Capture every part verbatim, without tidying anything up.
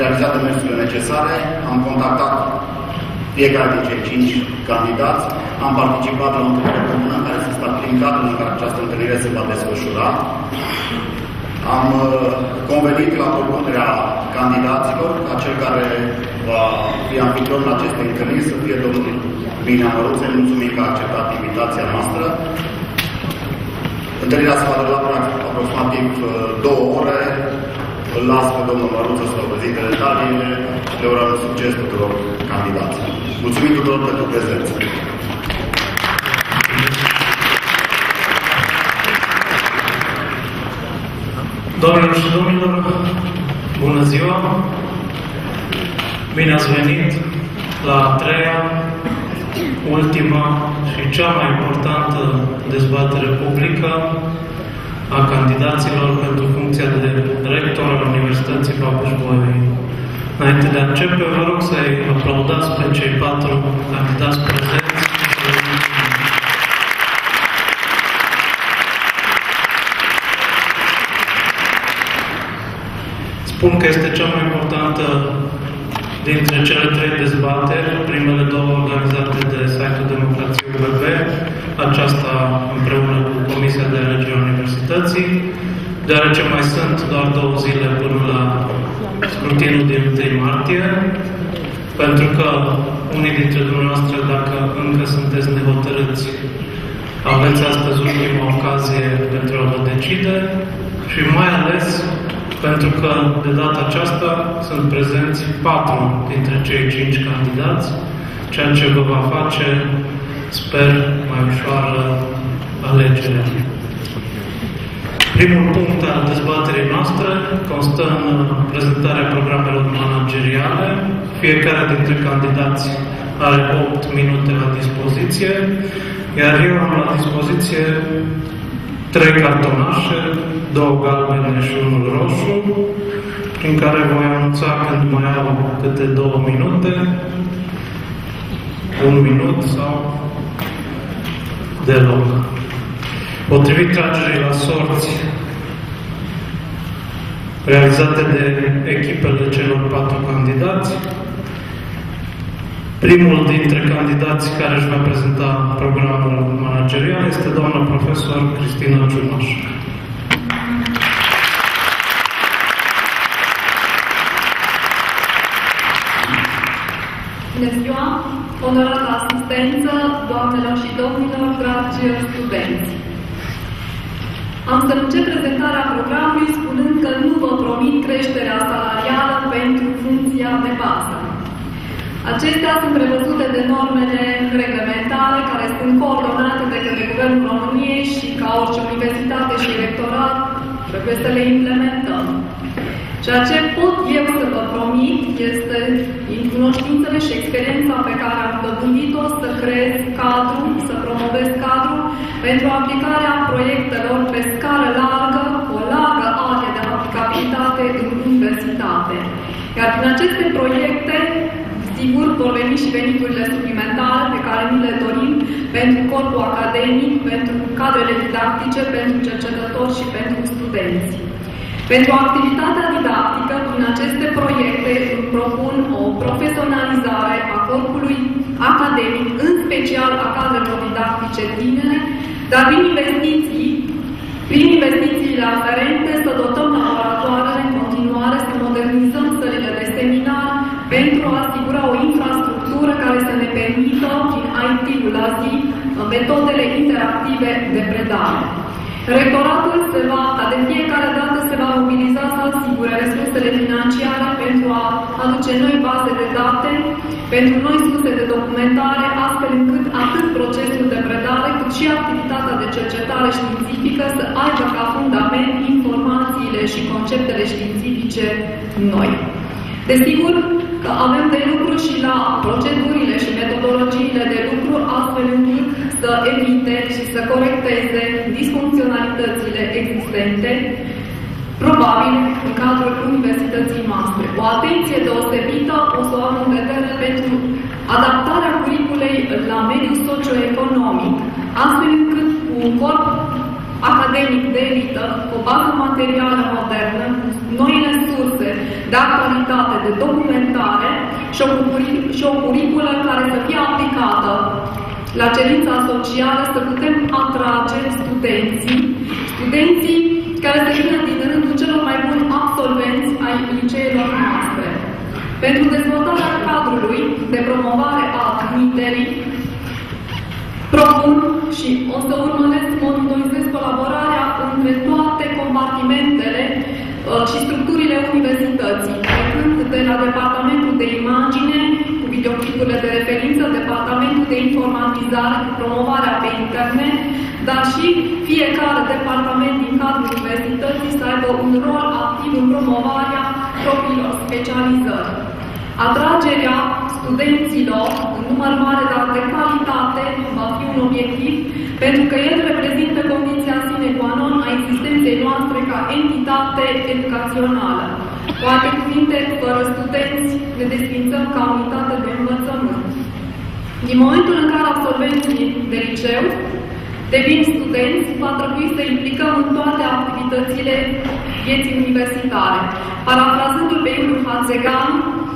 realizat demersurile necesare, am contactat fiecare din cei cinci candidați, am participat la o întâlnire comună care să stabilim în cadrul în care această întâlnire se va desfășura. Am convenit la propunerea candidaților ca cel care va fi anfitrion la aceste întâlniri să fie domnul Bine Măruță. Mulțumim că a acceptat invitația noastră. Întâlnirea se va derula aproximativ două ore. Îl las pe domnul Măruță să vă prezinte detaliile. Le urăm succes tuturor candidaților. Mulțumim tuturor pentru prezență. Doamnelor și domnilor, bună ziua! Bine ați venit la a treia, ultima și cea mai importantă dezbatere publică a candidaților pentru funcția de rector al Universității Babeș-Bolyai. Înainte de a începe, vă rog să-i aplaudați pe cei patru candidați prezenți. Spun că este cea mai importantă dintre cele trei dezbateri, primele două organizate de site-ul Democrație U B B, aceasta împreună cu Comisia de Alegere a Universității, deoarece mai sunt doar două zile până la scrutinul din întâi martie, pentru că unii dintre dumneavoastră, dacă încă sunteți nehotărâți, aveți astăzi ultima ocazie pentru a vă decide și mai ales pentru că de data aceasta sunt prezenți patru dintre cei cinci candidați, ceea ce vă va face, sper, mai ușoară alegerea. Primul punct al dezbaterii noastre constă în prezentarea programelor manageriale. Fiecare dintre candidați are opt minute la dispoziție, iar eu am la dispoziție trei cartonașe, două galbene și unul roșu, prin care voi anunța când mai au câte două minute, un minut sau deloc. Potrivit tragerii la sorți realizate de echipele celor patru candidați, primul dintre candidați care își va prezenta programul managerial este doamna profesor Cristina Ciumaș. Bună ziua, onorată asistență, doamnelor și domnilor, dragi studenți! Am să încep prezentarea programului spunând că nu vă promit creșterea salarială pentru funcția de bază. Acestea sunt prevăzute de normele reglementare care sunt coordonate de către Guvernul României și ca orice universitate și rectorat trebuie să le implementăm. Ceea ce pot eu să vă promit este, din cunoștințele și experiența pe care am dobândit-o, să creez cadru, să promovez cadru pentru aplicarea proiectelor pe scară largă, cu o largă arie de aplicabilitate în universitate. Iar prin aceste proiecte, sigur, vor veni și veniturile suplimentare pe care ni le dorim pentru corpul academic, pentru cadrele didactice, pentru cercetători și pentru studenți. Pentru activitatea didactică, prin aceste proiecte îmi propun o profesionalizare a corpului academic, în special a cadrelor didactice tinere, dar prin investiții, prin investițiile aferente, să dotăm laboratoarele în continuare, să modernizăm sălile de seminar pentru a asigura o infrastructură care să ne permită, prin I T-ul la zi, metodele interactive de predare. Rectoratul se va, ca de fiecare dată, se va mobiliza să asigure resursele financiare pentru a aduce noi baze de date, pentru noi surse de documentare, astfel încât atât procesul de predare, cât și activitatea de cercetare științifică să aibă ca fundament informațiile și conceptele științifice noi. Desigur că avem de lucru și la procedurile și metodologiile de lucru, astfel încât să evite și să corecteze disfuncționalitățile existente, probabil în cadrul universității noastre. O atenție deosebită o să o am în vedere pentru adaptarea curiculei la mediul socioeconomic, astfel încât cu un corp academic de elită, cu o bază materială modernă, cu noile surse de actualitate, de documentare și o, și o curiculă care să fie aplicată la cerința socială, să putem atrage studenții, studenții care se vină din rândul celor mai buni absolvenți ai liceelor noastre. Pentru dezvoltarea cadrului de promovare a admiterii, propun și o să urmăresc, monitorizez colaborarea între toate compartimentele uh, și structurile universității, plecând de la Departamentul de Imagine, cu videoclipurile de referință, Departamentul de Informatizare, cu promovarea pe internet, dar și fiecare departament din cadrul universității să aibă un rol activ în promovarea propriilor specializări. Atragerea studenților în număr mare, dar de calitate, va fi un obiectiv, pentru că el reprezintă condiția sine qua non a existenței noastre ca entitate educațională. Cu alte cuvinte, fără studenți ne desfințăm ca unitate de învățământ. Din momentul în care absolvenții de liceu devin studenți, va trebui să implicăm în toate activitățile vieții universitare. Parafrazându-l pe Iuliu Hațegan,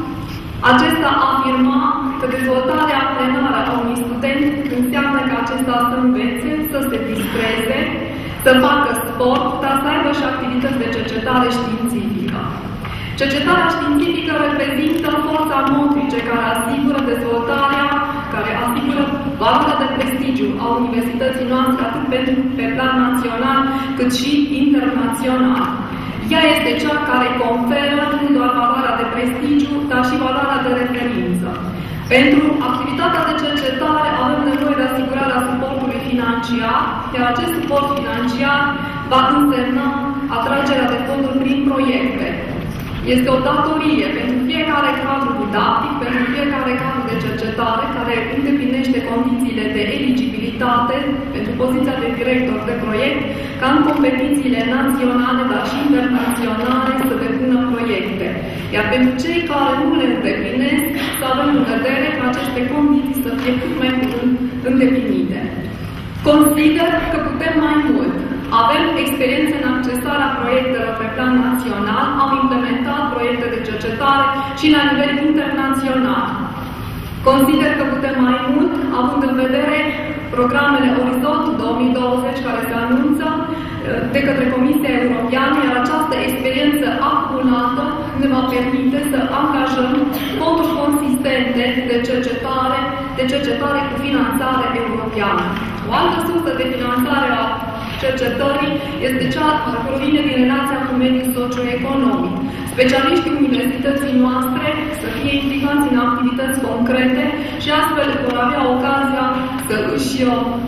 acesta afirma că dezvoltarea plenară a unui student înseamnă că acesta să învețe, să se distreze, să facă sport, dar să aibă și activități de cercetare științifică. Cercetarea științifică reprezintă forța motrice care asigură dezvoltarea, care asigură valoarea de prestigiu a universității noastre, atât pentru pe plan național, cât și internațional. Ea este cea care conferă nu doar valoarea de prestigiu, dar și valoarea de referință. Pentru activitatea de cercetare avem nevoie de asigurarea suportului financiar, iar acest suport financiar va însemna atragerea de fonduri prin proiecte. Este o datorie pentru fiecare cadru didactic, pentru fiecare cadru de cercetare care îndeplinește condițiile de eligibilitate pentru poziția de director de proiect, ca în competițiile naționale, dar și internaționale să depună proiecte. Iar pentru cei care nu le îndeplinesc, să avem în vedere ca aceste condiții să fie cât mai curând îndeplinite. Consider că putem mai mult. Avem experiență în accesarea proiectelor pe plan național, am implementat proiecte de cercetare și la nivel internațional. Consider că putem mai mult, având în vedere programele Orizont două mii douăzeci care se anunță de către Comisia Europeană, iar această experiență acumulată ne va permite să angajăm fonduri consistente de cercetare, de cercetare cu finanțare europeană. O altă sursă de finanțare a cercetării este cea care provine din relația cu mediul socioeconomic. Specialiștii universității noastre să fie implicați în activități concrete și astfel vor avea ocazia să își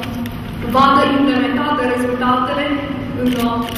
vadă implementate rezultatele în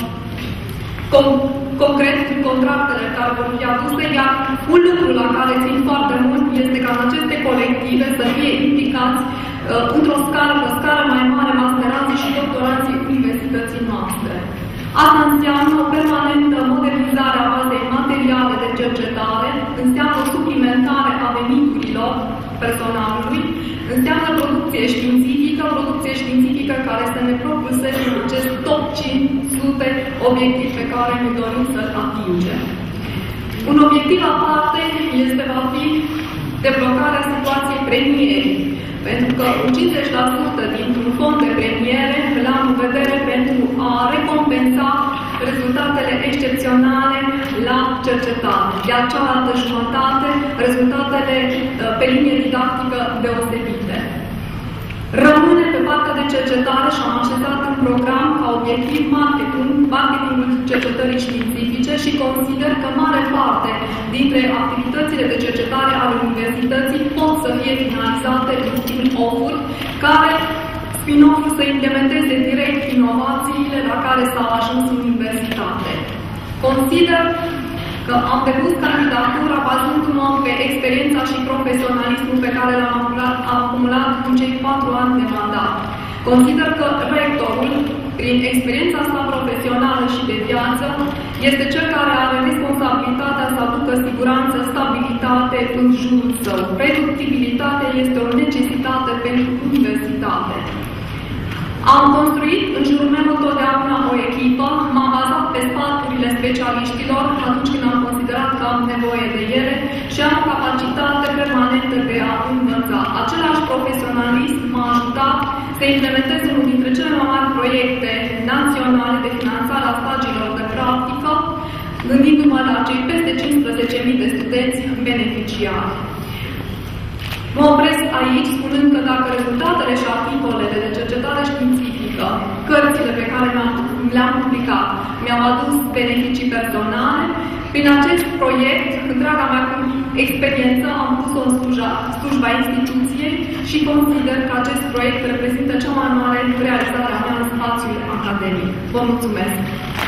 con- concret în contractele care vor fi aduse, iar un lucru la care țin foarte mult este ca în aceste colective să fie implicați uh, într-o scară, o scară mai mare, masteranții și doctoranții universității noastre. Asta înseamnă o permanentă modernizare a bazei materiale de cercetare, înseamnă o suplimentare a veniturilor personalului, înseamnă producție științifică, producție științifică care să ne propulseze în acest top cinci sute obiectiv pe care ne dorim să-l atingem. Un obiectiv aparte este va fi deblocarea situației premierii, pentru că un cincizeci la sută dintr-un fond de premiere l-am în vedere pentru a recompensa rezultatele excepționale la cercetare, iar cealaltă jumătate, rezultatele pe linie didactică deosebite. Rămâne pe partea de cercetare și am așezat în program ca obiectiv marketing, marketingul cercetării științifice și consider că mare parte dintre activitățile de cercetare ale universității pot să fie finalizate în spin-off-uri care spin-off-uri să implementeze direct inovațiile la care s-au ajuns în universitate. Consider că am depus candidatura bazându-mă pe experiența și profesionalismul pe care l-am acumulat, acumulat în cei patru ani de mandat. Consider că rectorul, prin experiența sa profesională și de viață, este cel care are responsabilitatea să aducă siguranță, stabilitate în jurul său. Predictibilitatea este o necesitate pentru universitate. Am construit în jurul meu întotdeauna o echipă, m-am bazat pe sfaturile specialiștilor atunci când am considerat că am nevoie de ele și am capacitate permanentă de a învăța. Același profesionalism m-a ajutat să implementez unul dintre cele mai mari proiecte naționale de finanțare a stagiilor de practică, gândindu-mă la cei peste cincisprezece mii de studenți beneficiari. Mă opresc aici spunând că dacă rezultatele și articolele de cercetare științifică, cărțile pe care le-am publicat, mi-au adus beneficii personale, prin acest proiect, întreaga mea experiență, am pus-o în slujba, slujba instituției și consider că acest proiect reprezintă cea mai mare realizare a mea în spațiul academic. Vă mulțumesc!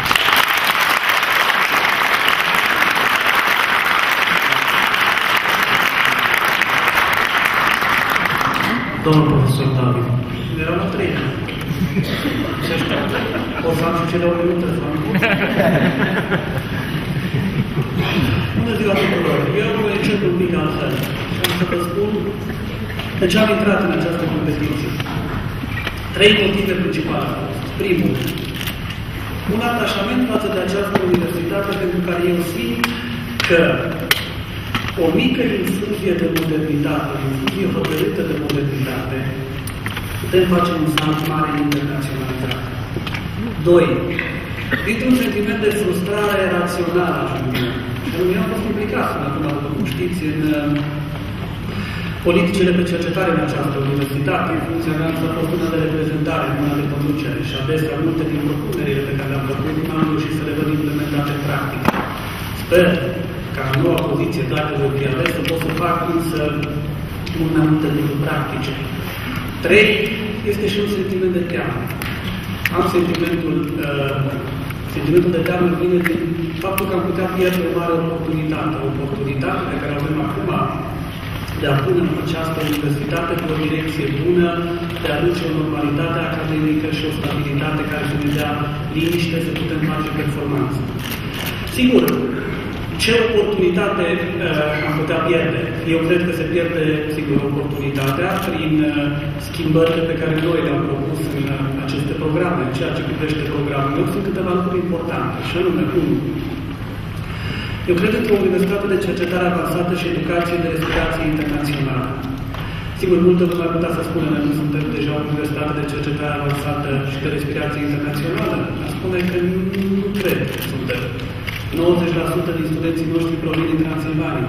Domnul profesor David. Erau la trei. O să am și cele o minută să am. Bună ziua tuturor! Eu voi începe un pic altfel. Și am să vă spun de ce am intrat în această competiție. Trei motive principale. Primul, un atașament față de această universitate pentru care eu simt că o mică infuzie de modernitate, o infuzie hotărâtă de modernitate, putem face un salt mare în internaționalizare. Doi, dintr-un sentiment de frustrare rațională, și eu am fost implicat până acum, după cum știți, în politicile de cercetare în această universitate. Funcția mea a fost una de reprezentare, una de conducere și adesea multe din propunerile pe care le-am făcut am reușit să le văd implementate în practică. Sper ca în noua poziție, dacă voi fi ales, să pot să fac însă mult mai multe lucruri practice. Trei, este și un sentiment de teamă. Am sentimentul, uh, sentimentul de teamă vine din faptul că am putea pierde o mare oportunitate, o oportunitate pe care o avem acum de a pune în această universitate pe o direcție bună, de a aduce o normalitate academică și o stabilitate care să ne dea liniște să putem face performanță. Sigur, ce oportunitate uh, am putea pierde? Eu cred că se pierde, sigur, oportunitatea prin uh, schimbările pe care noi le-am propus în uh, aceste programe, în ceea ce privește programele. Sunt câteva lucruri importante, și anume, unu. Eu cred într-o universitate de cercetare avansată și educație de respirație internațională. Sigur, multă lume ar putea să spună că nu suntem deja o universitate de cercetare avansată și de respirație internațională. Ar spune că nu, nu cred că suntem. nouăzeci la sută din studenții noștri provin din Transilvania.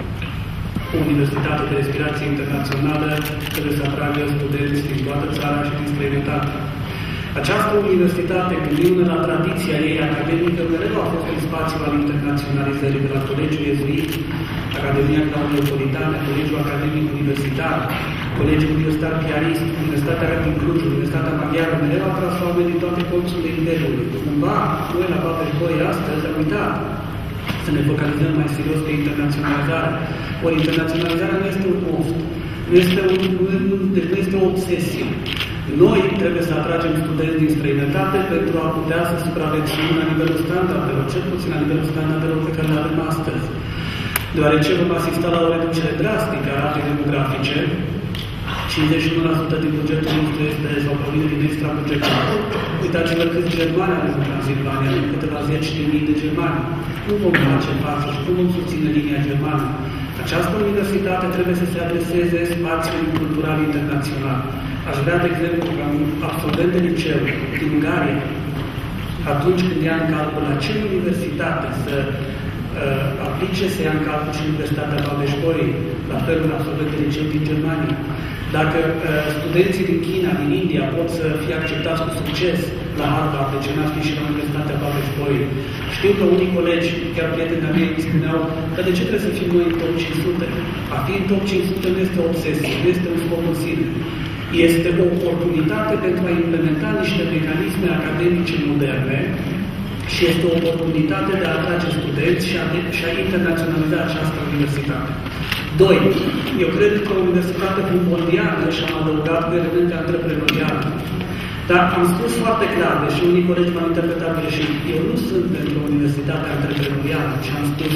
O universitate de respirație internațională trebuie să atragă studenți din toată țara și din străinătate. Această universitate, gândindu-ne la tradiția ei academică, mereu a fost un spațiu al internaționalizării, de la Colegiul Iezuit, Academia Claudio-Politana, Colegiul Academic Universitar, Colegiul Universitar Piarist, Universitatea din Cluj, Universitatea Maghiară, mereu a tras oameni din toate colțurile Imperiului. Cumva, noi la Babel astăzi am uitat să ne focalizăm mai serios pe internaționalizare. Ori internaționalizarea nu este un moft, nu este, un, nu, nu este o obsesie. Noi trebuie să atragem studenți din străinătate pentru a putea să supraviețuim la nivelul standardelor, cel puțin la nivelul standardelor pe care le avem astăzi. Deoarece vom asista la o reducere drastică a ratei demografice, cincizeci și unu la sută din bugetul nostru este sau provine din extra bugetar. Uitați-vă câți germani avem în Transilvania, câteva zeci de mii de germani. Cum vom face față și cum vom susține linia germană? Această universitate trebuie să se adreseze spațiului cultural internațional. Aș vrea, de exemplu, ca un absolvent de liceu din Ungaria, atunci când ia în calcul la ce universitate să uh, aplice, să ia în calcul și Universitatea Babel-Școrii, la fel un absolvent de liceu din Germania. Dacă uh, studenții din China, din India, pot să fie acceptați cu succes la Harvard, de ce n-ar fi și la Universitatea Babel-Școrii? Știu că unii colegi, chiar prieteni de-a mei, îmi spuneau că de ce trebuie să fim noi în top cinci sute? A fi în top cinci sute nu este o obsesie, nu este un scop în sine. Este o oportunitate pentru a implementa niște mecanisme academice moderne și este o oportunitate de a atrage studenți și a, și a internaționaliza această universitate. Doi, eu cred că o universitate mondială și am adăugat cu elemente antreprenoriale. Dar am spus foarte clar, deși unii colegi m-au interpretat greșit, eu nu sunt pentru o universitate antreprenorială, ci am spus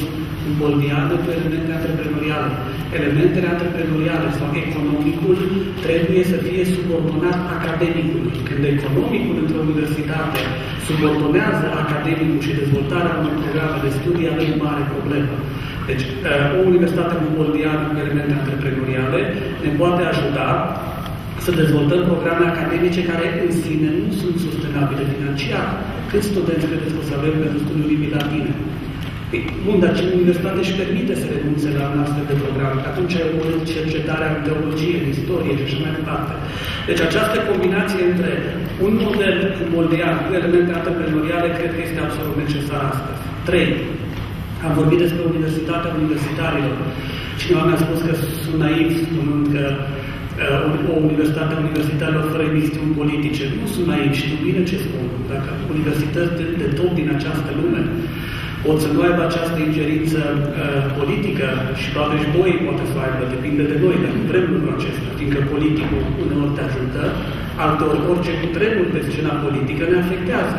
bolviană cu elemente antreprenoriale. Elementele antreprenoriale sau economicul trebuie să fie subordonat academicului. Când economicul într-o universitate subordonează academicul și dezvoltarea unor programe de studii, avem mare problemă. Deci, o universitate bolviană cu elemente antreprenoriale ne poate ajuta să dezvoltăm programe academice care în sine nu sunt sustenabile financiar. Câți studenți credeți că o să avem pentru studiul limbii latine? Bun, dar ce universitate își permite să renunțe la un astfel de program? Atunci ai urmărit cercetarea în teologie, în istorie și așa mai departe. Deci această combinație între un model moldean cu elemente antreprenoriale cred că este absolut necesar astăzi. trei. Am vorbit despre Universitatea Universitarilor. Cineva mi-a spus că sunt naiv spunând că uh, o universitate a universitarilor fără emisiuni politice. Nu sunt naiv, știu bine ce spun. Dacă universități de, de top din această lume pot să nu aibă această ingerință uh, politică și toate voi poate să aibă, depinde de noi, dar nu vrem lucrul acesta, fiindcă politicul uneori te ajută, alteori orice cutremur pe scena politică ne afectează.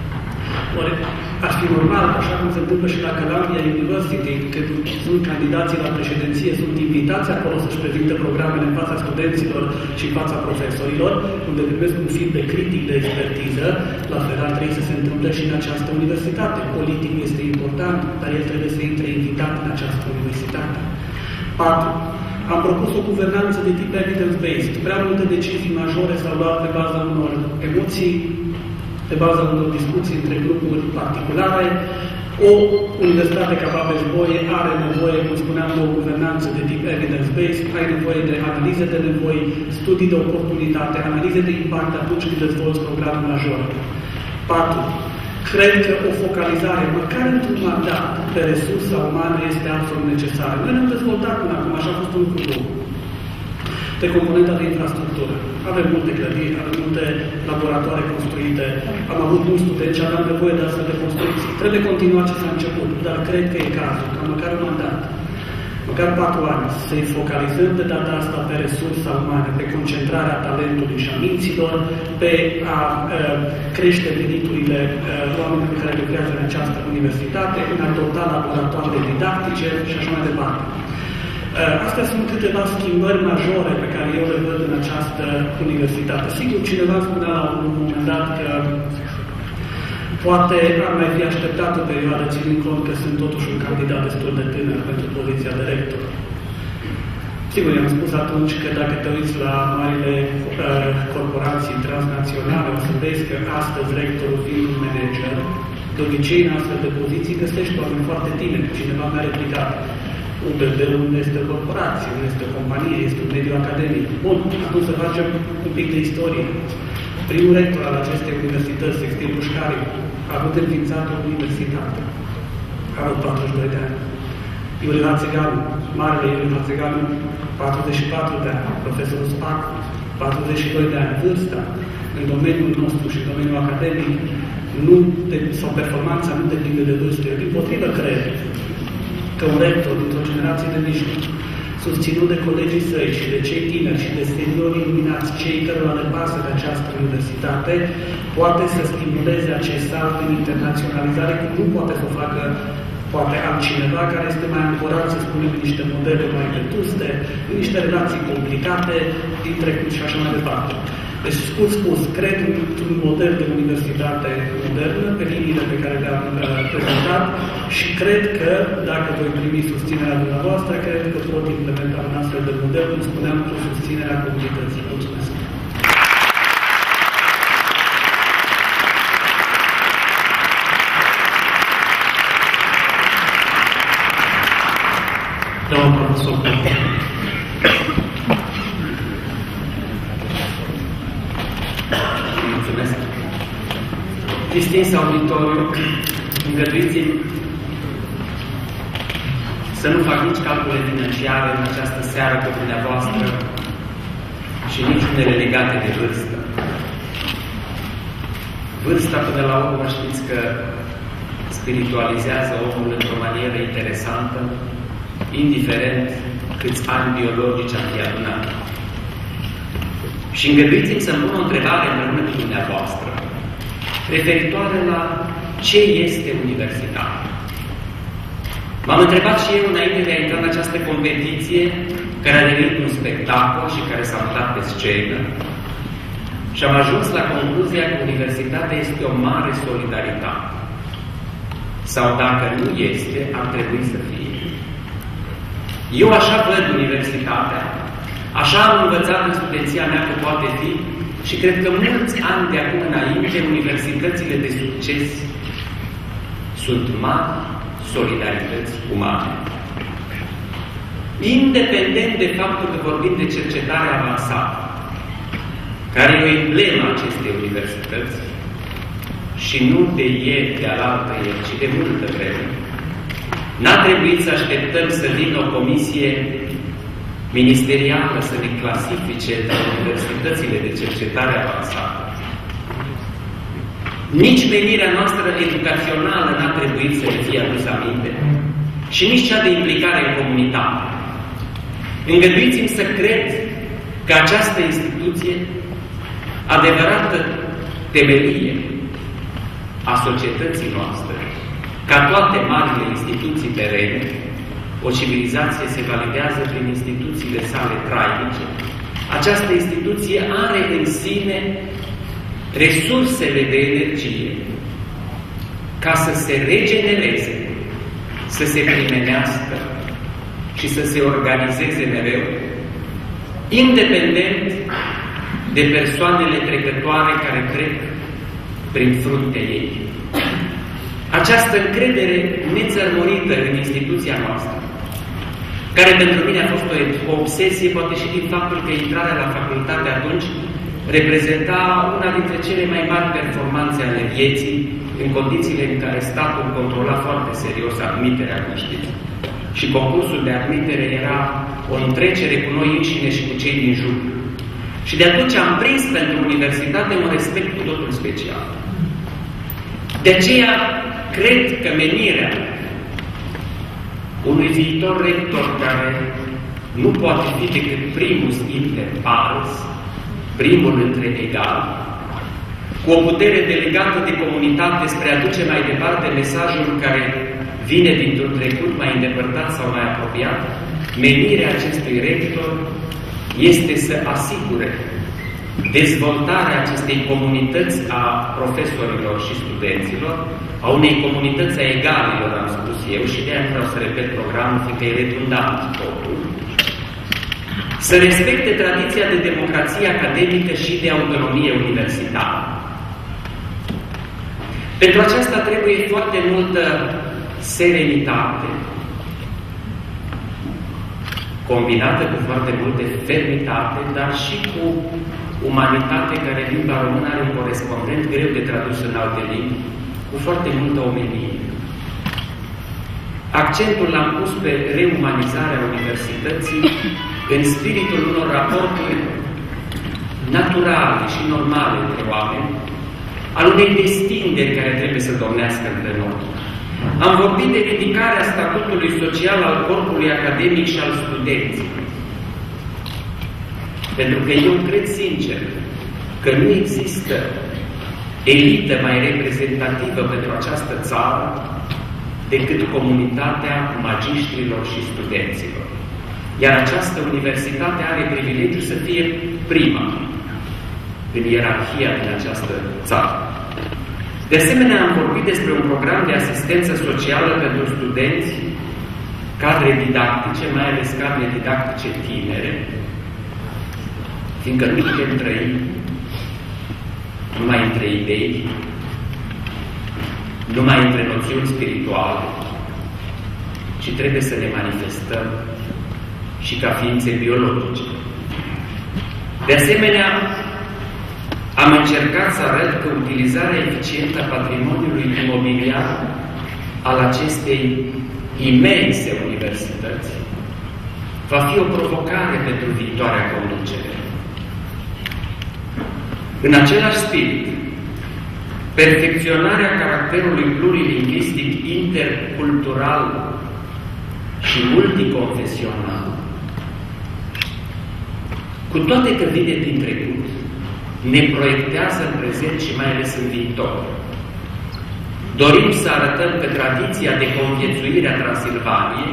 Ori ar fi normal, așa cum se întâmplă și la Columbia University, când sunt candidații la președinție, sunt invitați acolo să-și prezinte programele în fața studenților și în fața profesorilor, unde primesc un feedback critic de expertiză, la fel ar trebui să se întâmple și în această universitate. Politicul este important, dar el trebuie să intre invitat în această universitate. patru. Am propus o guvernanță de tip evidence-based. Prea multe decizii majore s-au luat pe baza unor emoții, pe baza unor discuții între grupuri particulare. O universitate ca Babeș-Bolyai are nevoie, cum spuneam, de o guvernanță de tip evidence-based, ai nevoie de analize de nevoi, studii de oportunitate, analize de impact atunci când dezvolți programul major. patru. Cred că o focalizare, măcar într-un mandat, pe resursa umană este absolut necesară. Noi ne-am dezvoltat până acum, așa a fost un lucru. Pe componenta de infrastructură. Avem multe clădiri, avem multe laboratoare construite, am avut mulți studenți, aveam nevoie de astfel de construcții. Trebuie continuat ce s-a început, dar cred că e cazul, ca măcar un mandat, măcar patru ani, să-i focalizăm de data asta pe resursa umană, pe concentrarea talentului și a minților, pe a uh, crește veniturile uh, oamenilor care lucrează în această universitate, în a dota laboratoare didactice și așa mai departe. Astea sunt câteva schimbări majore pe care eu le văd în această universitate. Sigur, cineva spunea la un moment dat că poate ar mai fi așteptat o perioadă, ținând cont că sunt totuși un candidat destul de tânăr pentru poziția de rector. Sigur, i-am spus atunci că dacă te uiți la marile uh, corporații transnaționale, o să vezi că astăzi rectorul fiind un manager, de obicei în astfel de poziții găsești oameni foarte tineri. Cineva mi-a replicat. U B B-ul nu este o corporație, nu este o companie, este un mediu academic. Bun, atunci să facem un pic de istorie. Primul rector al acestei universități, Sextil Pușcariu, a avut înființat o universitate. A avut patruzeci și doi de ani. Iuliu Hațeganu, marele Iuliu Hațeganu, patruzeci și patru de ani. Profesorul Spac, patruzeci și doi de ani. Vârsta, în domeniul nostru și în domeniul academic, nu de, sau performanța nu depinde de vârstă. Eu, din potrivă, cred că un rector dintr-o generație de mijloc, susținut de colegii săi și de cei tineri și de seniorii iluminați, cei cărora le pasă de această universitate, poate să stimuleze acest salt în internaționalizare, cum nu poate să o facă poate altcineva care este mai ancorat, să spunem, în niște modele mai vetuste, în niște relații complicate, din trecut și așa mai departe. Deci, scurt spus, cred într-un model de universitate modernă, pe liniile pe care le-am uh, prezentat și cred că, dacă voi primi susținerea dumneavoastră, cred că pot implementa un astfel de model, cum spuneam, cu susținerea comunității. Mulțumesc! Domnul profesor. Mulțumesc. Distins auditoriu, îngăduiți-mi să nu fac nici calcule financiare în această seară cu dumneavoastră și nici unele legate de vârstă. Vârsta, până la urmă, știți că spiritualizează omul într-o manieră interesantă, indiferent câți ani biologici am fi adunat. Și îngăduiți-mi să-mi pun o întrebare împreună cu dumneavoastră, referitoare la ce este universitatea. M-am întrebat și eu înainte de a intra în această competiție, care a devenit un spectacol și care s-a mutat pe scenă, și am ajuns la concluzia că universitatea este o mare solidaritate. Sau dacă nu este, ar trebui să fie. Eu așa văd universitatea, așa am învățat în studenția mea că poate fi și cred că mulți ani de acum înainte, universitățile de succes sunt mari solidarități umane. Independent de faptul că vorbim de cercetare avansată, care e o emblemă a acestei universități, și nu de ieri, de alaltă ieri, ci de multă vreme, n-a trebuit să așteptăm să vină o comisie ministerială să ne clasifice de universitățile de cercetare avansată. Nici menirea noastră educațională n-a trebuit să ne fie adusă aminte și nici cea de implicare în comunitate. Îngăduiți-mi să cred că această instituție, adevărată temelie a societății noastre, ca toate marile instituții terene, o civilizație se validează prin instituțiile sale trainice. Această instituție are în sine resursele de energie ca să se regenereze, să se primenească și să se organizeze mereu, independent de persoanele trecătoare care trec prin fruntea ei. Această încredere nețărmurită în instituția noastră, care pentru mine a fost o obsesie, poate și din faptul că intrarea la facultate atunci reprezenta una dintre cele mai mari performanțe ale vieții, în condițiile în care statul controla foarte serios admiterea conștiinței. Și concursul de admitere era o întrecere cu noi înșine și cu cei din jur. Și de atunci am prins pentru universitate un respect cu totul special. De aceea, cred că menirea unui viitor rector care nu poate fi decât primus inter pares, primul între egali, cu o putere delegată de comunitate spre a duce mai departe mesajul care vine dintr-un trecut mai îndepărtat sau mai apropiat, menirea acestui rector este să asigure dezvoltarea acestei comunități a profesorilor și studenților, a unei comunități a egalilor, am spus eu, și de aia vreau să repet programul, fiindcă e redundant totul, să respecte tradiția de democrație academică și de autonomie universitară. Pentru aceasta trebuie foarte multă serenitate, combinată cu foarte multe fermitate, dar și cu umanitate, care în limba română are un corespondent greu de tradus în alte limbi, cu foarte multă omenie. Accentul l-am pus pe reumanizarea universității în spiritul unor raporturi naturale și normale între oameni, al unei destinderi care trebuie să domnească între noi. Am vorbit de ridicarea statutului social al corpului academic și al studenților. Pentru că eu cred sincer că nu există elită mai reprezentativă pentru această țară decât comunitatea magiștrilor și studenților. Iar această universitate are privilegiul să fie prima în ierarhia din această țară. De asemenea, am vorbit despre un program de asistență socială pentru studenți, cadre didactice, mai ales cadre didactice tinere, fiindcă nu putem trăi numai între idei, numai între noțiuni spirituale, ci trebuie să ne manifestăm și ca ființe biologice. De asemenea, am încercat să arăt că utilizarea eficientă a patrimoniului imobiliar al acestei imense universități va fi o provocare pentru viitoarea conducere. În același spirit, perfecționarea caracterului plurilingvistic, intercultural și multiconfesional, cu toate că vine din trecut, ne proiectează în prezent și mai ales în viitor. dorim să arătăm că tradiția de conviețuire a Transilvaniei,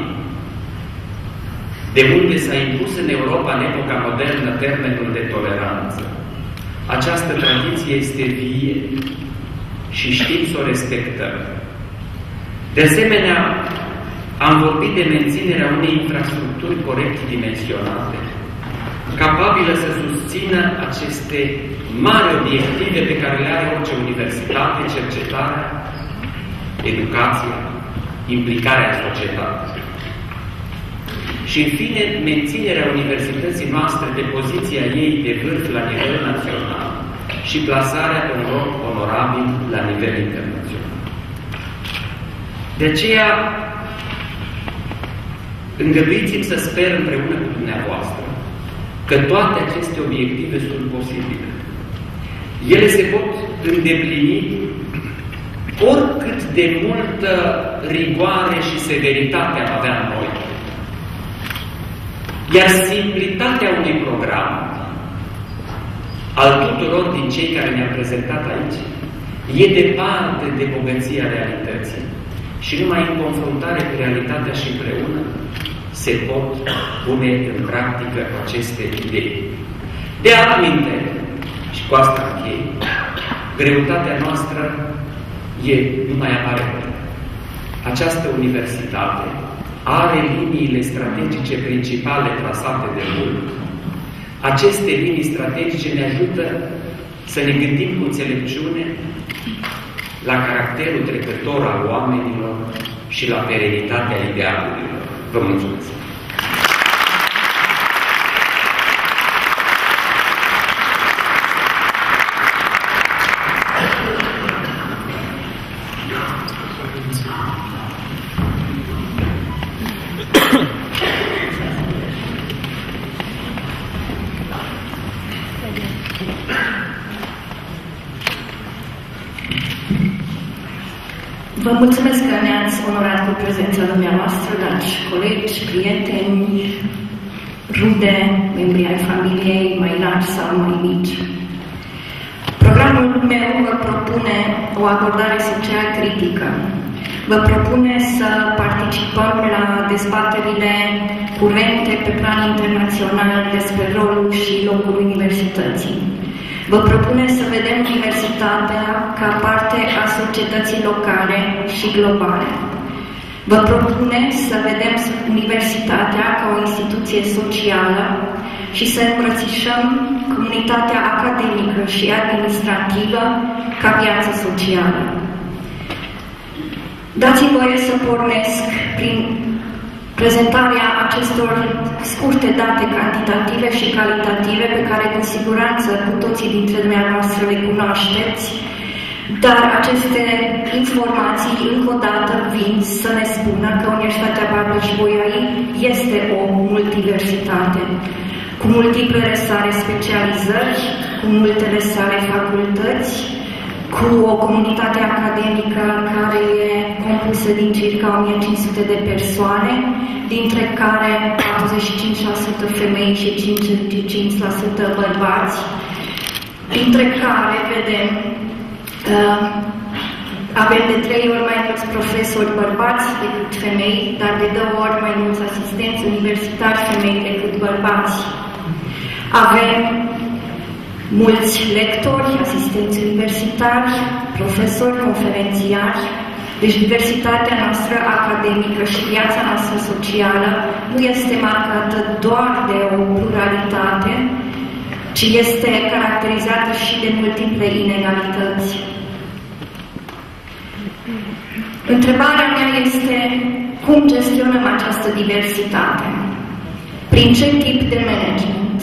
de unde s-a impus în Europa în epoca modernă termenul de toleranță, această tradiție este vie și știm să o respectăm. De asemenea, am vorbit de menținerea unei infrastructuri corect dimensionate, capabilă să susțină aceste mari obiective pe care le are orice universitate, cercetarea, educația, implicarea în societate. Și, în fine, menținerea universității noastre pe poziția ei de vârf la nivel național și plasarea pe un loc onorabil la nivel internațional. De aceea, îngăduiți-mi să sper împreună cu dumneavoastră că toate aceste obiective sunt posibile. Ele se pot îndeplini oricât de multă rigoare și severitate am avea noi. Iar simplitatea unui program al tuturor din cei care ne-au prezentat aici e departe de bogăția realității. Și numai în confruntare cu realitatea și împreună se pot pune în practică aceste idei. De altminte, și cu asta închei, greutatea noastră e numai aparentă. Această universitate are liniile strategice principale trasate de mult. Aceste linii strategice ne ajută să ne gândim cu înțelepciune la caracterul trecător al oamenilor și la perenitatea idealurilor. Vă mulțumesc! Vă mulțumesc că ne-ați onorat cu prezența dumneavoastră, dragi colegi, prieteni, rude, membri ai familiei, mai largi sau mai mici. Programul meu vă propune o abordare social critică. Vă propune să participăm la dezbaterile curente pe plan internațional despre rolul și locul universității. Vă propune să vedem universitatea ca parte a societății locale și globale. Vă propune să vedem universitatea ca o instituție socială și să îmbrățișăm comunitatea academică și administrativă ca viață socială. Dați-mi voie să pornesc prin prezentarea acestor scurte date cantitative și calitative pe care cu siguranță cu toții dintre dumneavoastră le cunoașteți, dar aceste informații încă o dată vin să ne spună că Universitatea Babeș-Bolyai este o multiversitate, cu multiplele sale specializări, cu multele sale facultăți, cu o comunitate academică care e compusă din circa o mie cinci sute de persoane, dintre care patruzeci și cinci la sută femei și cincizeci și cinci la sută bărbați, dintre care vedem uh, avem de trei ori mai mulți profesori bărbați decât femei, dar de două ori mai mulți asistenți universitari femei decât bărbați. Avem mulți lectori, asistenți universitari, profesori, conferențiari. Deci diversitatea noastră academică și viața noastră socială nu este marcată doar de o pluralitate, ci este caracterizată și de multiple inegalități. Întrebarea mea este cum gestionăm această diversitate? Prin ce tip de management?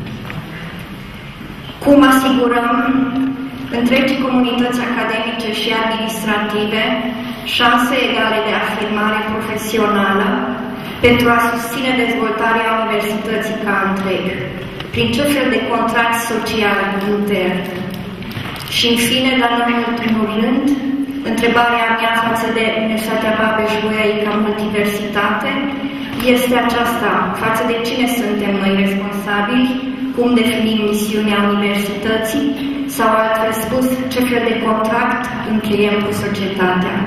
Cum asigurăm întregii comunități academice și administrative șanse egale de afirmare profesională pentru a susține dezvoltarea universității ca întreg? Prin ce fel de contract social intern? Și în fine, dar nu în ultimul rând, întrebarea mea față de Universitatea Babeș-Bolyai ca multiversitate este aceasta: față de cine suntem noi responsabili, cum definim misiunea universității sau altfel spus, ce fel de contract încheiem cu societatea.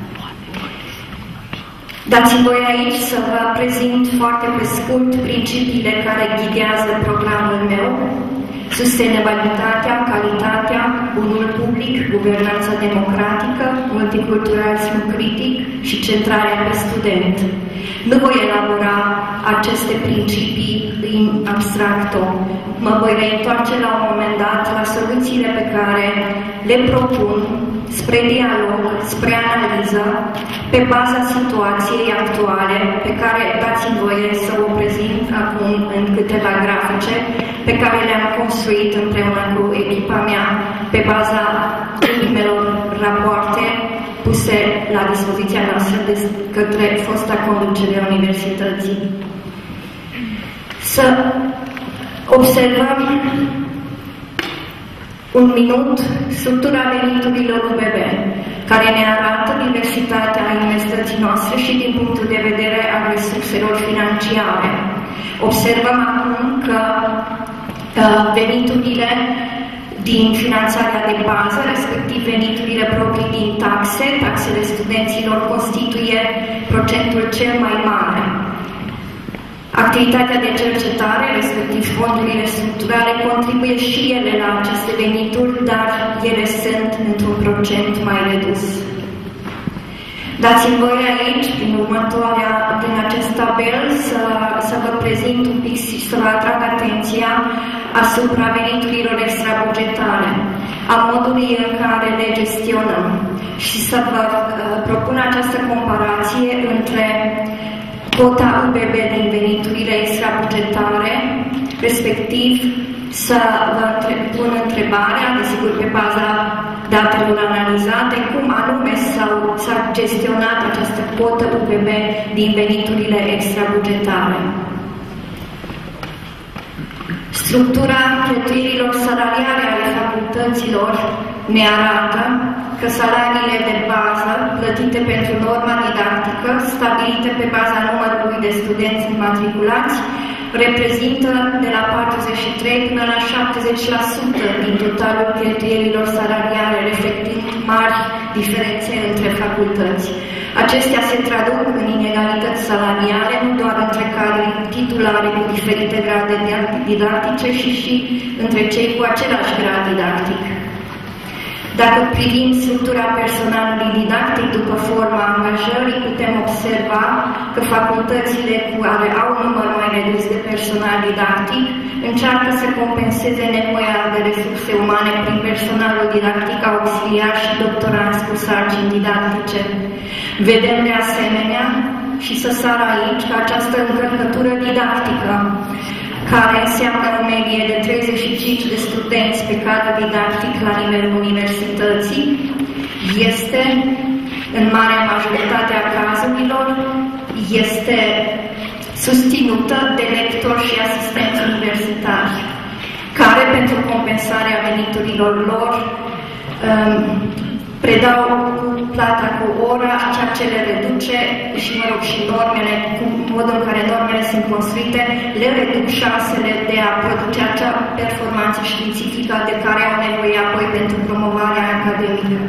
Dați-mi voi aici să vă prezint foarte pe scurt principiile care ghidează programul meu: sustenabilitatea, calitatea, bunul public, guvernanța democratică, multiculturalism critic și centrarea pe student. Nu voi elabora aceste principii în abstracto. Mă voi reîntoarce la un moment dat la soluțiile pe care le propun spre dialog, spre analiză, pe baza situației actuale, pe care dați-mi voie să o prezint acum în câteva grafice, pe care le-am construit împreună cu echipa mea, pe baza ultimelor rapoarte puse la dispoziția noastră de către fosta conducere a Universității. Să observăm un minut structura veniturilor U B B, care ne arată diversitatea universității noastre și din punctul de vedere al resurselor financiare. Observăm acum că veniturile din finanțarea de bază, respectiv veniturile proprii din taxe, taxele studenților, constituie procentul cel mai mare. Activitatea de cercetare, respectiv fondurile structurale, contribuie și ele la aceste venituri, dar ele sunt într-un procent mai redus. Dați-mi voi aici, prin următoarea, din acest tabel, să, să vă prezint un pic și să vă atrag atenția asupra veniturilor extrabugetare, a modului în care le gestionăm și să vă uh, propun această comparație între cota U B B din veniturile extrabugetare, respectiv să vă pun întrebarea, desigur pe baza datelor analizate, cum anume s-a gestionat această cotă U B B din veniturile extrabugetare. Structura cheltuielilor salariale ale facultăților ne arată că salariile de bază plătite pentru norma didactică, stabilite pe baza numărului de studenți înmatriculați, reprezintă de la patruzeci și trei până la șaptezeci la sută din totalul cheltuielilor salariale, reflectând mari diferențe între facultăți. Acestea se traduc în inegalități salariale, nu doar între cadre titulare cu diferite grade didactice, ci și între cei cu același grad didactic. Dacă privim structura personalului didactic după forma angajării, putem observa că facultățile care au un număr mai redus de personal didactic încearcă să compenseze nevoia de resurse umane prin personalul didactic auxiliar și doctoranți cu sarcini didactice. Vedem de asemenea, și să sar aici, că această încărcătură didactică, care înseamnă o medie de treizeci și cinci de studenți pe cadru didactic la nivelul universității, este, în marea majoritate a cazurilor, este susținută de lectori și asistenți universitari, care, pentru compensarea veniturilor lor, um, predau cu plata cu ora, ceea ce le reduce și, mă rog, și normele, cu modul în care normele sunt construite, le reduc șansele de a produce acea performanță științifică de care au nevoie apoi pentru promovarea academică.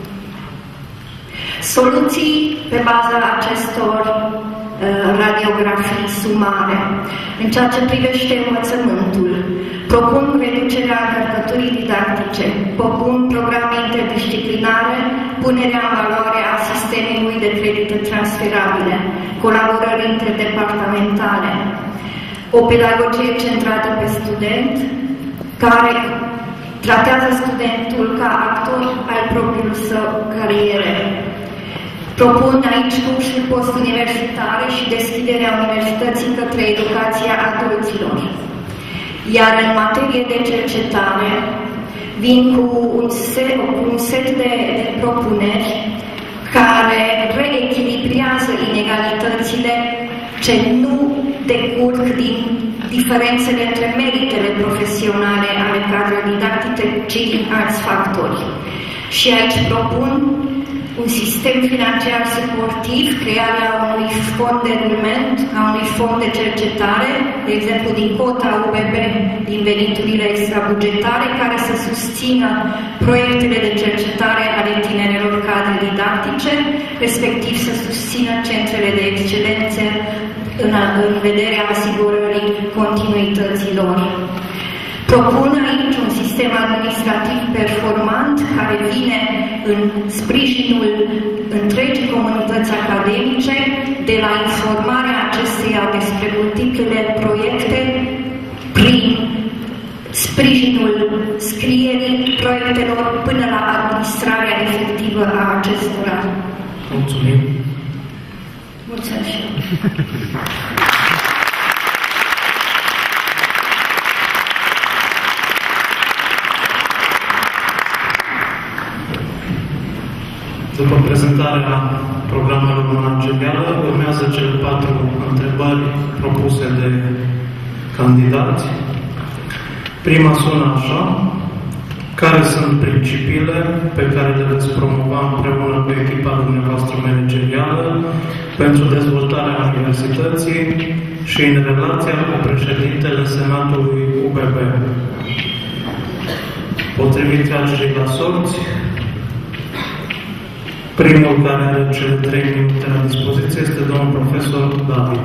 Soluții pe baza acestor radiografii sumare. În ceea ce privește învățământul, propun reducerea încărcăturii didactice, propun programe interdisciplinare, punerea în valoare a sistemului de credite transferabile, colaborări interdepartamentale, o pedagogie centrată pe student, care tratează studentul ca actor al propriului său cariere. Propun aici cursuri post-universitare și deschiderea universității către educația adulților. Iar în materie de cercetare, vin cu un set, un set de, de propuneri care reechilibrează inegalitățile ce nu decurg din diferențele între meritele profesionale ale cadrelor didactice, ci din alți factori. Și aici propun un sistem financiar suportiv, crearea unui fond de rulment, a unui fond de cercetare, de exemplu din cota U B B, din veniturile extrabugetare, care să susțină proiectele de cercetare ale tinerilor cadre didactice, respectiv să susțină centrele de excelență în, în vederea asigurării continuităților. Propun aici un sistem administrativ performant care vine în sprijinul întregii comunități academice, de la informarea acesteia despre multiplele proiecte prin sprijinul scrierii proiectelor până la administrarea efectivă a acestora. Mulțumim! Mulțumesc și eu! După prezentarea programelor manageriale, urmează cele patru întrebări propuse de candidați. Prima sună așa: care sunt principiile pe care le veți promova împreună cu echipa dumneavoastră managerială pentru dezvoltarea universității și în relația cu președintele Senatului U B B? Potrivit tragerii la sorți, primul care are cele trei minute la dispoziție este domnul profesor David.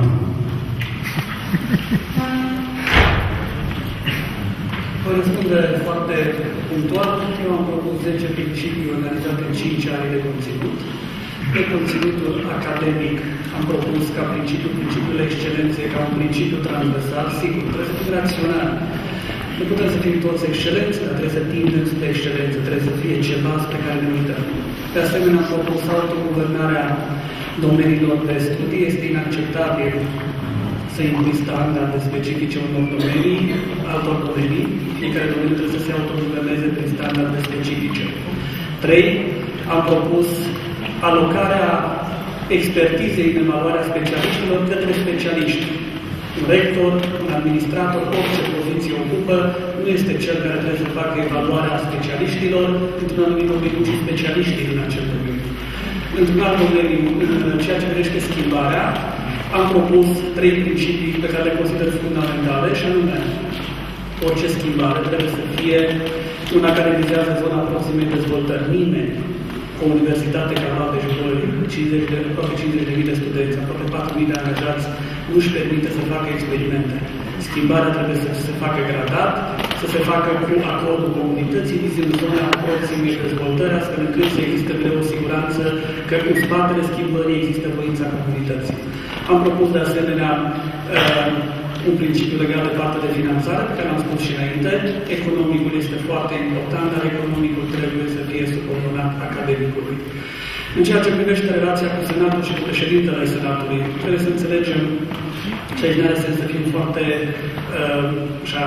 Vă răspunde foarte punctual. Eu am propus zece principii organizate în cinci ani de conținut. Pe conținutul academic am propus ca principiu principiul excelenței, ca un principiu transversal. Sigur, trebuie să fim raționali. Nu putem să fim toți excelenți, dar trebuie să tindem spre excelență, trebuie să fie ceva spre care ne uităm. De asemenea, am propus autoguvernarea domeniilor de studii. Este inacceptabil să impui standarde specifice unor domenii, altor domenii. Fiecare domeniu trebuie să se autoguverneze prin standarde specifice. trei. Am propus alocarea expertizei în evaluarea specialiștilor către specialiști. Un rector, un administrator, orice poziție ocupă, nu este cel care trebuie să facă evaluarea specialiștilor într-un anumit domeniu, ci specialiștii din acel domeniu. Într-un alt domeniu, în ceea ce privește schimbarea, am propus trei principii pe care le consider fundamentale, și anume, orice schimbare trebuie să fie una care vizează zona proximei dezvoltări. Nimeni, o universitate ca alte școli, aproape cincizeci de mii de studenți, aproape patru mii de angajați, nu își permite să facă experimente. Schimbarea trebuie să se facă gradat, să se facă cu acordul comunității, vizând zona proximei dezvoltări, astfel încât să există mereu o siguranță că în spatele schimbării există voința comunității. Am propus de asemenea uh, un principiu legat de partea de finanțare, pe care am spus și înainte. Economicul este foarte important, dar economicul trebuie să fie subordonat academicului. În ceea ce privește relația cu Senatul și cu președintele Senatului, trebuie să înțelegem și aici nu are sens să fim foarte uh, așa,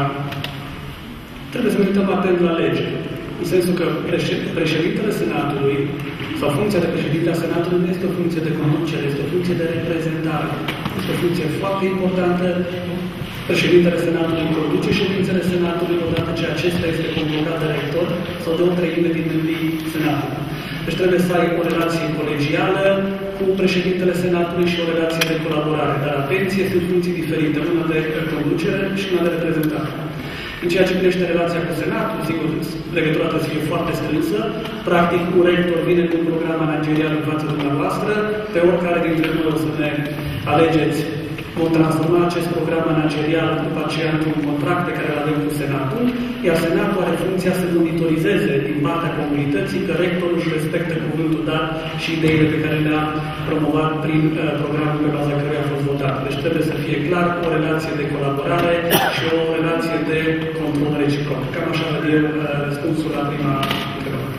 trebuie să ne uităm atent la lege. În sensul că președintele Senatului sau funcția de președinte a Senatului nu este o funcție de conducere, este o funcție de reprezentare. Este o funcție foarte importantă. Președintele Senatului conduce ședințele Senatului odată ce acesta este convocat de rector sau de o treime din membrii Senatului. Deci trebuie să ai o relație colegială cu președintele Senatului și o relație de colaborare. Dar atenție, sunt funcții diferite, una de conducere și una de reprezentare. În ceea ce privește relația cu Senatul, sigur, legătura trebuie să fie foarte strânsă. Practic, un rector vine cu un program managerial în fața dumneavoastră, pe oricare dintre noi o să ne alegeți. Vom transforma acest program managerial după aceea într-un contract pe care îl avem cu Senatul, iar Senatul are funcția să monitorizeze din partea comunității că rectorul își respectă cuvântul dat și ideile pe care le-a promovat prin uh, programul pe baza căruia a fost votat. Deci trebuie să fie clar o relație de colaborare și o relație de control reciproc. Cam așa văd eu uh, răspunsul la prima întrebare.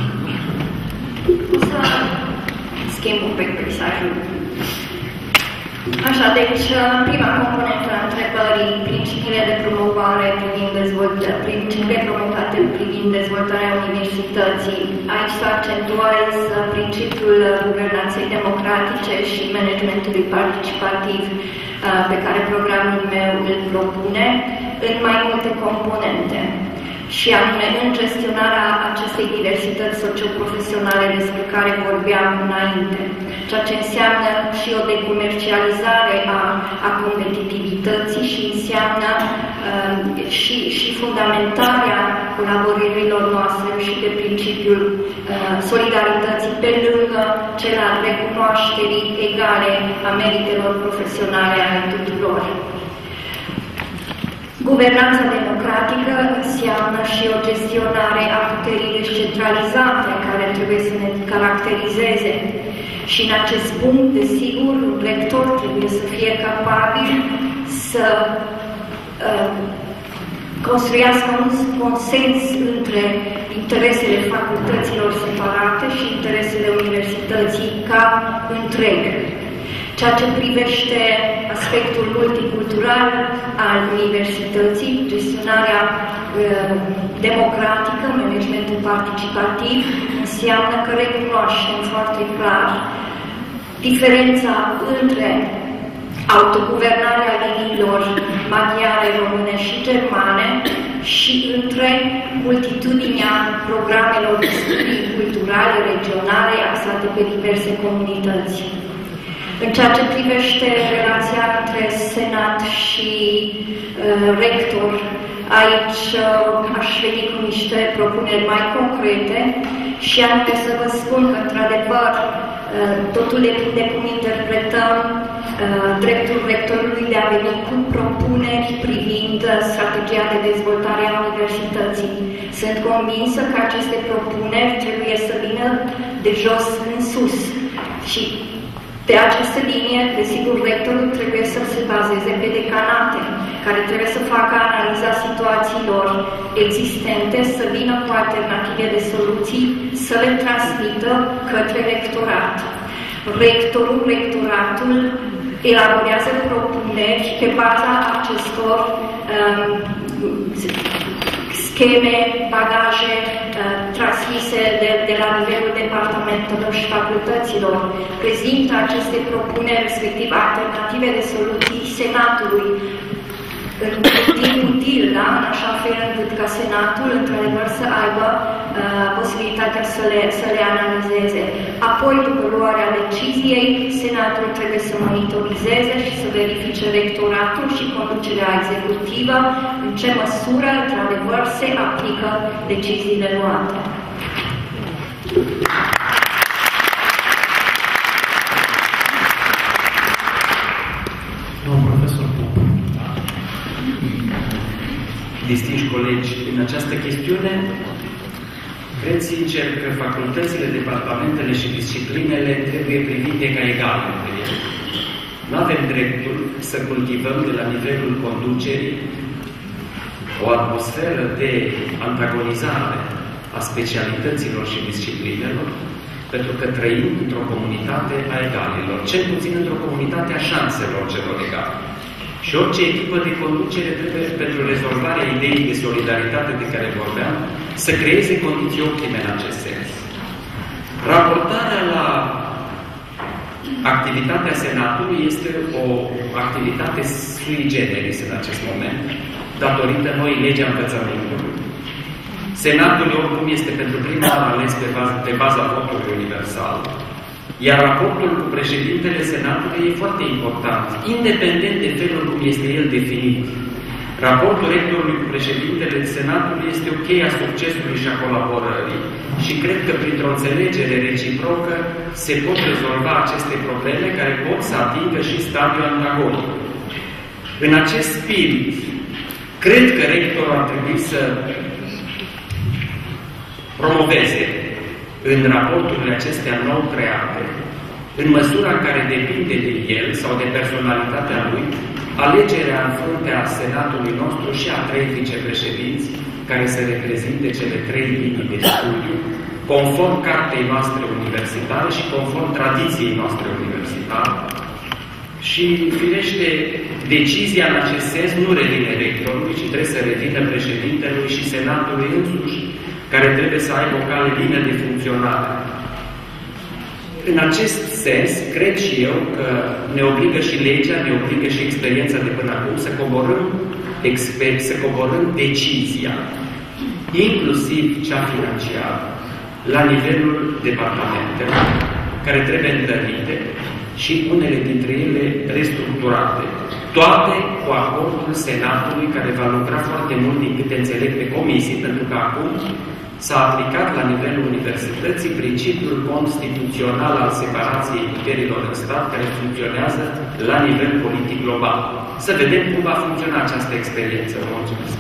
O să schimb un pic peisajul. Așa, deci, prima componentă a întrebării, principiile de promovare privind dezvoltarea, principiile promovate privind dezvoltarea universității. Aici se accentuează principiul guvernanței democratice și managementului participativ pe care programul meu îl propune în mai multe componente. Și anume în gestionarea acestei diversități socioprofesionale despre care vorbeam înainte, ceea ce înseamnă și o decomercializare a, a competitivității și înseamnă uh, și, și fundamentarea colaborărilor noastre și de principiul uh, solidarității pe lângă cel al recunoașterii egale a meritelor profesionale ale tuturor. Guvernanța democratică înseamnă și o gestionare a puterii descentralizate care trebuie să ne caracterizeze. Și în acest punct, desigur, un rector trebuie să fie capabil să uh, construiască un consens între interesele facultăților separate și interesele universității ca întreg. Ceea ce privește aspectul multicultural al universității, gestionarea uh, democratică, managementul participativ, înseamnă că recunoaștem foarte clar diferența între autoguvernarea liniilor maghiare, române și germane și între multitudinea programelor de studii culturale, regionale, axate pe diverse comunități. În ceea ce privește relația între Senat și uh, rector, aici uh, aș veni cu niște propuneri mai concrete și anume să vă spun că, într-adevăr, uh, totul depinde cum interpretăm uh, dreptul rectorului de a veni cu propuneri privind uh, strategia de dezvoltare a universității. Sunt convinsă că aceste propuneri trebuie să vină de jos în sus și pe această linie, desigur, rectorul trebuie să se bazeze pe decanate, care trebuie să facă analiza situațiilor existente, să vină cu alternative de soluții, să le transmită către rectorat. Rectorul, rectoratul elaborează propuneri pe baza acestor um, scheme, bagaje uh, transmise de, de la nivelul departamentelor și facultăților, prezintă aceste propuneri, respectiv alternative de soluții Senatului, din util, da? În așa fel încât ca Senatul, într-adevăr, să aibă uh, posibilitatea să le, să le analizeze. Apoi, după luarea deciziei, Senatul trebuie să monitorizeze și să verifice rectoratul și conducerea executivă în ce măsură, într-adevăr, se aplică deciziile luate. Distinși colegi, în această chestiune, cred sincer că facultățile, departamentele și disciplinele trebuie privite ca egale între ele. Nu avem dreptul să cultivăm de la nivelul conducerii o atmosferă de antagonizare a specialităților și disciplinelor, pentru că trăim într-o comunitate a egalilor, cel puțin într-o comunitate a șanselor celor egale. Și orice echipă de conducere trebuie, pentru rezolvarea ideii de solidaritate de care vorbeam, să creeze condiții optime în acest sens. Raportarea la activitatea Senatului este o activitate sui generis în acest moment, datorită noi legea învățământului. Senatul, oricum, este pentru prima oară ales pe baza, pe baza votului universal. Iar raportul cu președintele Senatului e foarte important, independent de felul cum este el definit. Raportul rectorului cu președintele Senatului este o cheie a succesului și a colaborării și cred că printr-o înțelegere reciprocă se pot rezolva aceste probleme care pot să atingă și stadiul antagonic. În acest spirit, cred că rectorul ar trebui să promoveze în raporturile acestea nou create, în măsura în care depinde de el sau de personalitatea lui, alegerea în fruntea Senatului nostru și a trei vicepreședinți care să reprezinte cele trei linii de studiu, conform cartei noastre universitare și conform tradiției noastre universitare, Și, firește, decizia în acest sens nu revine rectorului, ci trebuie să revină președintelui și senatului însuși, care trebuie să aibă o cale lină de funcționare. În acest sens, cred și eu că ne obligă și legea, ne obligă și experiența de până acum să coborâm, exper să coborâm decizia, inclusiv cea financiară, la nivelul departamentelor, care trebuie întărite și unele dintre ele restructurate. Toate cu acordul Senatului, care va lucra foarte mult, din câte înțeleg, pe comisii, pentru că acum s-a aplicat la nivelul universității principiul constituțional al separației puterilor în stat, care funcționează la nivel politic global. Să vedem cum va funcționa această experiență. Vă mulțumesc!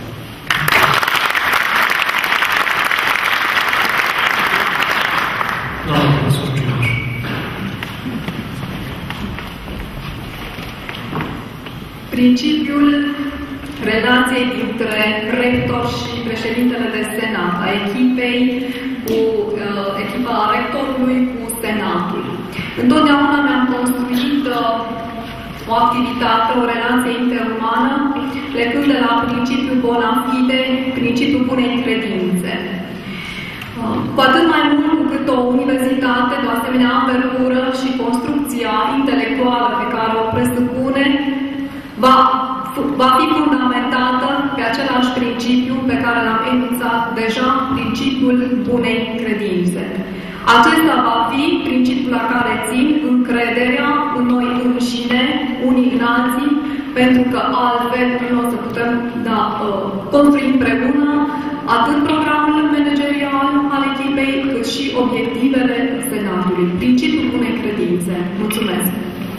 Principiul relației dintre rector și președintele de senat, a echipei cu uh, echipa rectorului cu senatul. Întotdeauna mi-am construit uh, o activitate, o relație interumană, plecând de la principiul bona fide, principiul bunei credințe. Uh, cu atât mai mult cu cât o universitate, de o asemenea învergură și construcția intelectuală pe care o presupune, va va fi fundamentată pe același principiu pe care l-am enunțat deja, principiul bunei credințe. Acesta va fi principiul la care țin încrederea în noi înșine, unii în alții, pentru că altfel nu o să putem da, construi împreună atât programul managerial al echipei, cât și obiectivele senatului. Principiul bunei credințe. Mulțumesc!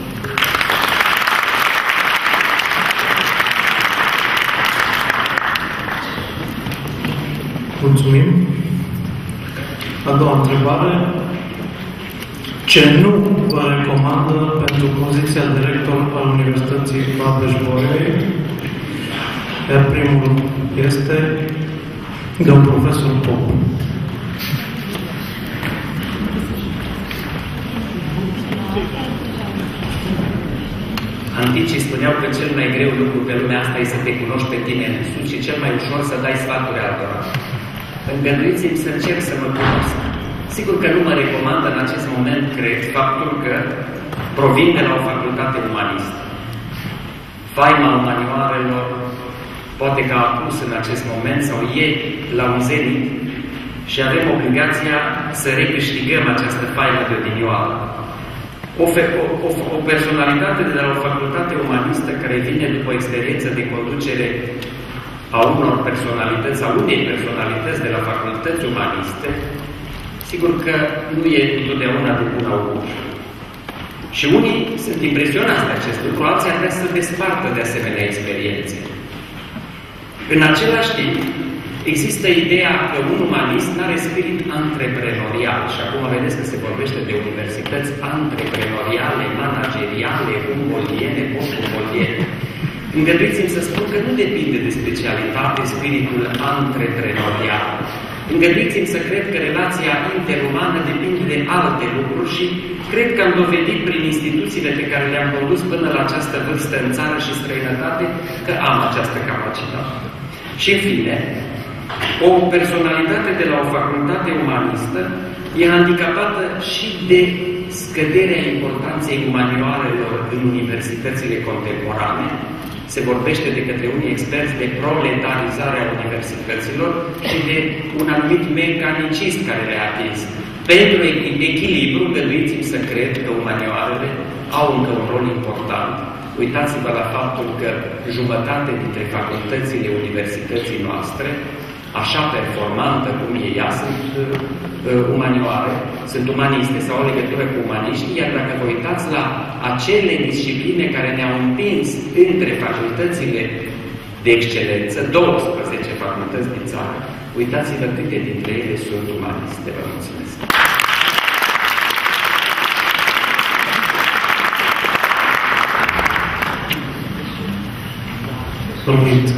Mulțumim. A doua întrebare. Ce nu vă recomandă pentru poziția de rector al Universității Babeș-Bolyai? Iar primul este domnul profesor Pop. Anticii spuneau că cel mai greu lucru pe lumea asta e să te cunoști pe tine însuți și cel mai ușor să dai sfaturi altora. Îngăduiți-mi să încerc să mă cunosc. Sigur că nu mă recomandă în acest moment, cred, faptul că provin de la o facultate umanistă. Faima umanioarelor poate că a pus în acest moment sau e la un zenit și avem obligația să recâștigăm această faimă de odinioară. O, o, o, o personalitate de la o facultate umanistă care vine după o experiență de conducere a unor personalități, a unei personalități de la facultăți umaniste, sigur că nu e întotdeauna de bun augur. Și unii sunt impresionați de acest lucru, alții ar vrea să despartă de asemenea experiențe. În același timp, există ideea că un umanist nu are spirit antreprenorial și acum vedeți că se vorbește de universități antreprenoriale, manageriale, humboldiene, post-humboldiene. Îngăduiți-mi să spun că nu depinde de specialitate spiritul antreprenorial. Îngăduiți-mi să cred că relația interumană depinde de alte lucruri și cred că am dovedit prin instituțiile pe care le-am condus până la această vârstă în țară și străinătate că am această capacitate. Și în fine, o personalitate de la o facultate umanistă e handicapată și de scăderea importanței umanioarelor în universitățile contemporane. Se vorbește de către unii experți de proletarizare a universităților și de un anumit mecanicism care le-a atins. Pentru echilibru, îngăduiți-mi să cred că umanioarele au încă un rol important. Uitați-vă la faptul că jumătate dintre facultățile universității noastre, așa performantă cum e ea, sunt uh, umanioare, sunt umaniste sau au legătură cu umaniști, iar dacă vă uitați la acele discipline care ne-au împins între facultățile de excelență, douăsprezece facultăți din țară, uitați-vă câte dintre ele sunt umaniste. Vă mulțumesc! Sorbiți.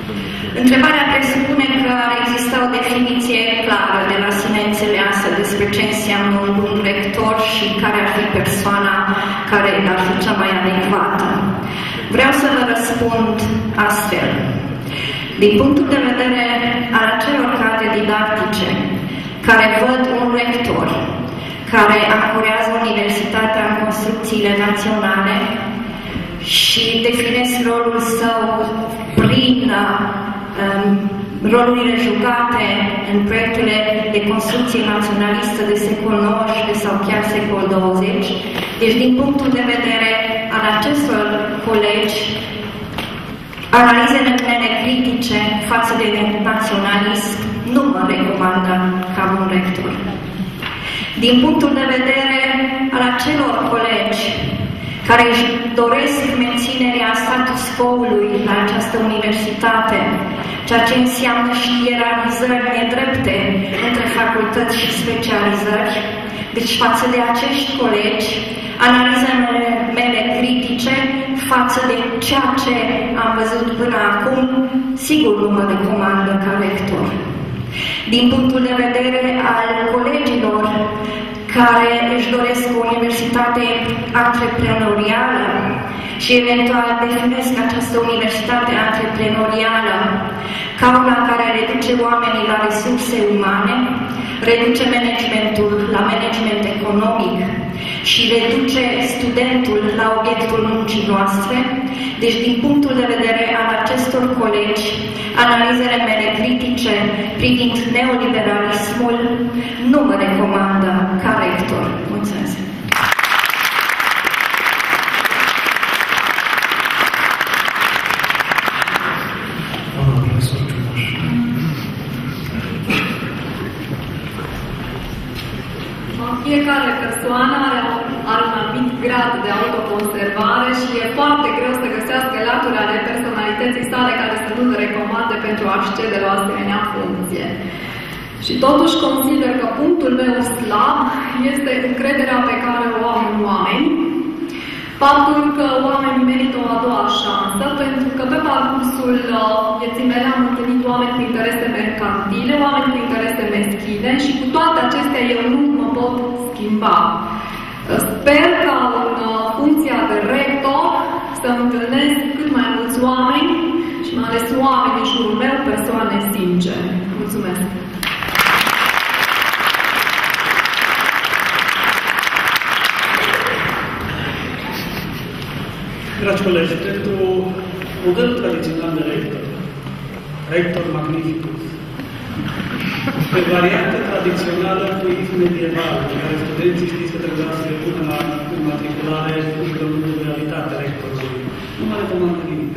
Întrebarea presupune că ar exista o definiție clară de la sine înțeleasă despre ce înseamnă un bun rector și care ar fi persoana care ar fi cea mai adecvată. Vreau să vă răspund astfel. Din punctul de vedere al acelor cadre didactice care văd un rector care ancorează universitatea în construcțiile naționale și definesc rolul său prin um, rolurile jucate în proiectele de construcție naționalistă de secol nouăsprezece sau chiar secol douăzeci. Deci, din punctul de vedere al acestor colegi, analizele mele critice față de naționalism nu mă recomandă ca un rector. Din punctul de vedere al acelor colegi care își doresc menținerea status quo-ului la această universitate, ceea ce înseamnă și ierarhizări nedrepte între facultăți și specializări, deci față de acești colegi, analizele mele critice față de ceea ce am văzut până acum, sigur nu mă recomandă ca rector. Din punctul de vedere al colegilor care își doresc o universitate antreprenorială și eventual definesc această universitate antreprenorială ca una care reduce oamenii la resurse umane, reduce managementul la management economic și reduce studentul la obiectul muncii noastre. Deci, din punctul de vedere al acestor colegi, analizele mele critice privind neoliberalismul nu mă recomandă ca rector. Mulțumesc! Fiecare persoană are, are un anumit grad de autoconservare și e foarte greu să găsească laturi ale personalității sale care să nu le recomande pentru a accede la o asemenea funcție. Și totuși consider că punctul meu slab este încrederea pe care o am în oameni, faptul că oamenii merită o a doua șansă, pentru că pe parcursul vieții mele am întâlnit oameni cu interese mercantile, oameni cu interese meschine și cu toate acestea eu nu mă pot schimba. Sper ca în funcția de rector să întâlnesc cât mai mulți oameni și mai ales oameni în jurul meu, persoane sincere. Mulțumesc! Dragi colegi, pentru modelul tradițional de rector, rector magnificus, pe variantă tradițională cu iful medieval, în care studenții știți că trebuia să le pună la matriculare în realitate rectorului. Nu mă recomandă nimic.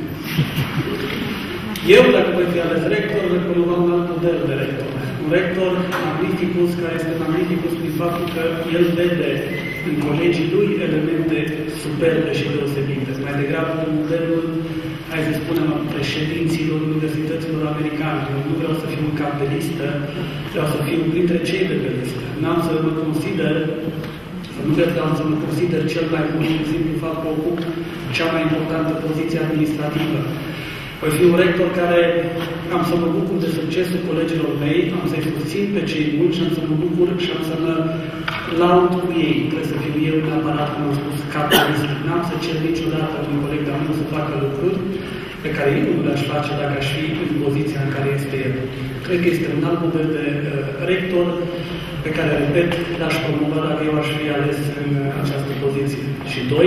Eu, dacă voi fi ales rector, voi promova un alt model de rector. Un rector magnificus, care este magnificus prin faptul că el vede în colegii lui elemente superbe și deosebite. Mai degrabă în modelul, hai să spunem, al președinților universităților americane. Eu nu vreau să fiu un cap de listă, vreau să fiu printre cei de pe listă. N-am să mă consider, să nu vreau să mă consider cel mai bun, în simplu fapt că ocup cea mai importantă poziție administrativă. Voi fi un rector care am să mă bucur de succesul colegilor mei, am să-i susțin pe cei buni și am să mă bucur și am să mă laud cu ei. Trebuie să fiu eu neapărat, cum am spus, capitalist. N-am să cer niciodată un coleg de-al meu să facă lucruri pe care eu nu le-aș face dacă aș fi în poziția în care este el. Cred că este un alt model de uh, rector pe care, repet, l-aș promova dacă eu aș fi ales în uh, această poziție. Și doi,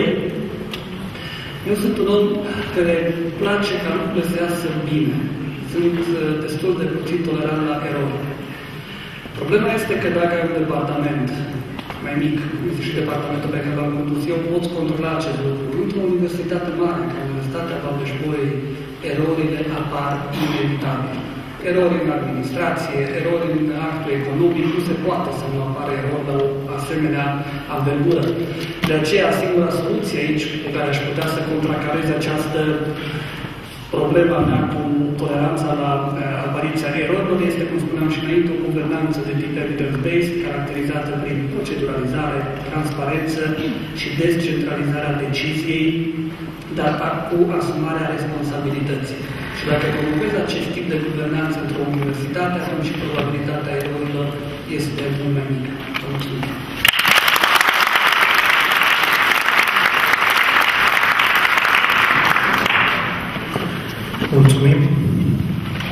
eu sunt un om care îmi place ca lucrurile să iasă bine. Sunt destul de puțin tolerant la erori. Problema este că dacă ai un departament mai mic, cum și departamentul pe care l-am condus eu, poți controla acest lucru. Într-o universitate mare, ca Universitatea Babeș-Bolyai, erorile apar inevitabil. Erori în administrație, erori în actul economic, nu se poate să nu apară erori la o asemenea anvergură. De aceea, singura soluție aici pe care aș putea să contracarez această problema mea cu toleranța la uh, apariția erorilor este, cum spuneam și înainte, o guvernanță de tip evidence-based, caracterizată prin proceduralizare, transparență și descentralizarea deciziei, dar cu asumarea responsabilității. Și dacă promovezi acest tip de guvernanță într-o universitate, atunci și probabilitatea erorilor este mult mai mică.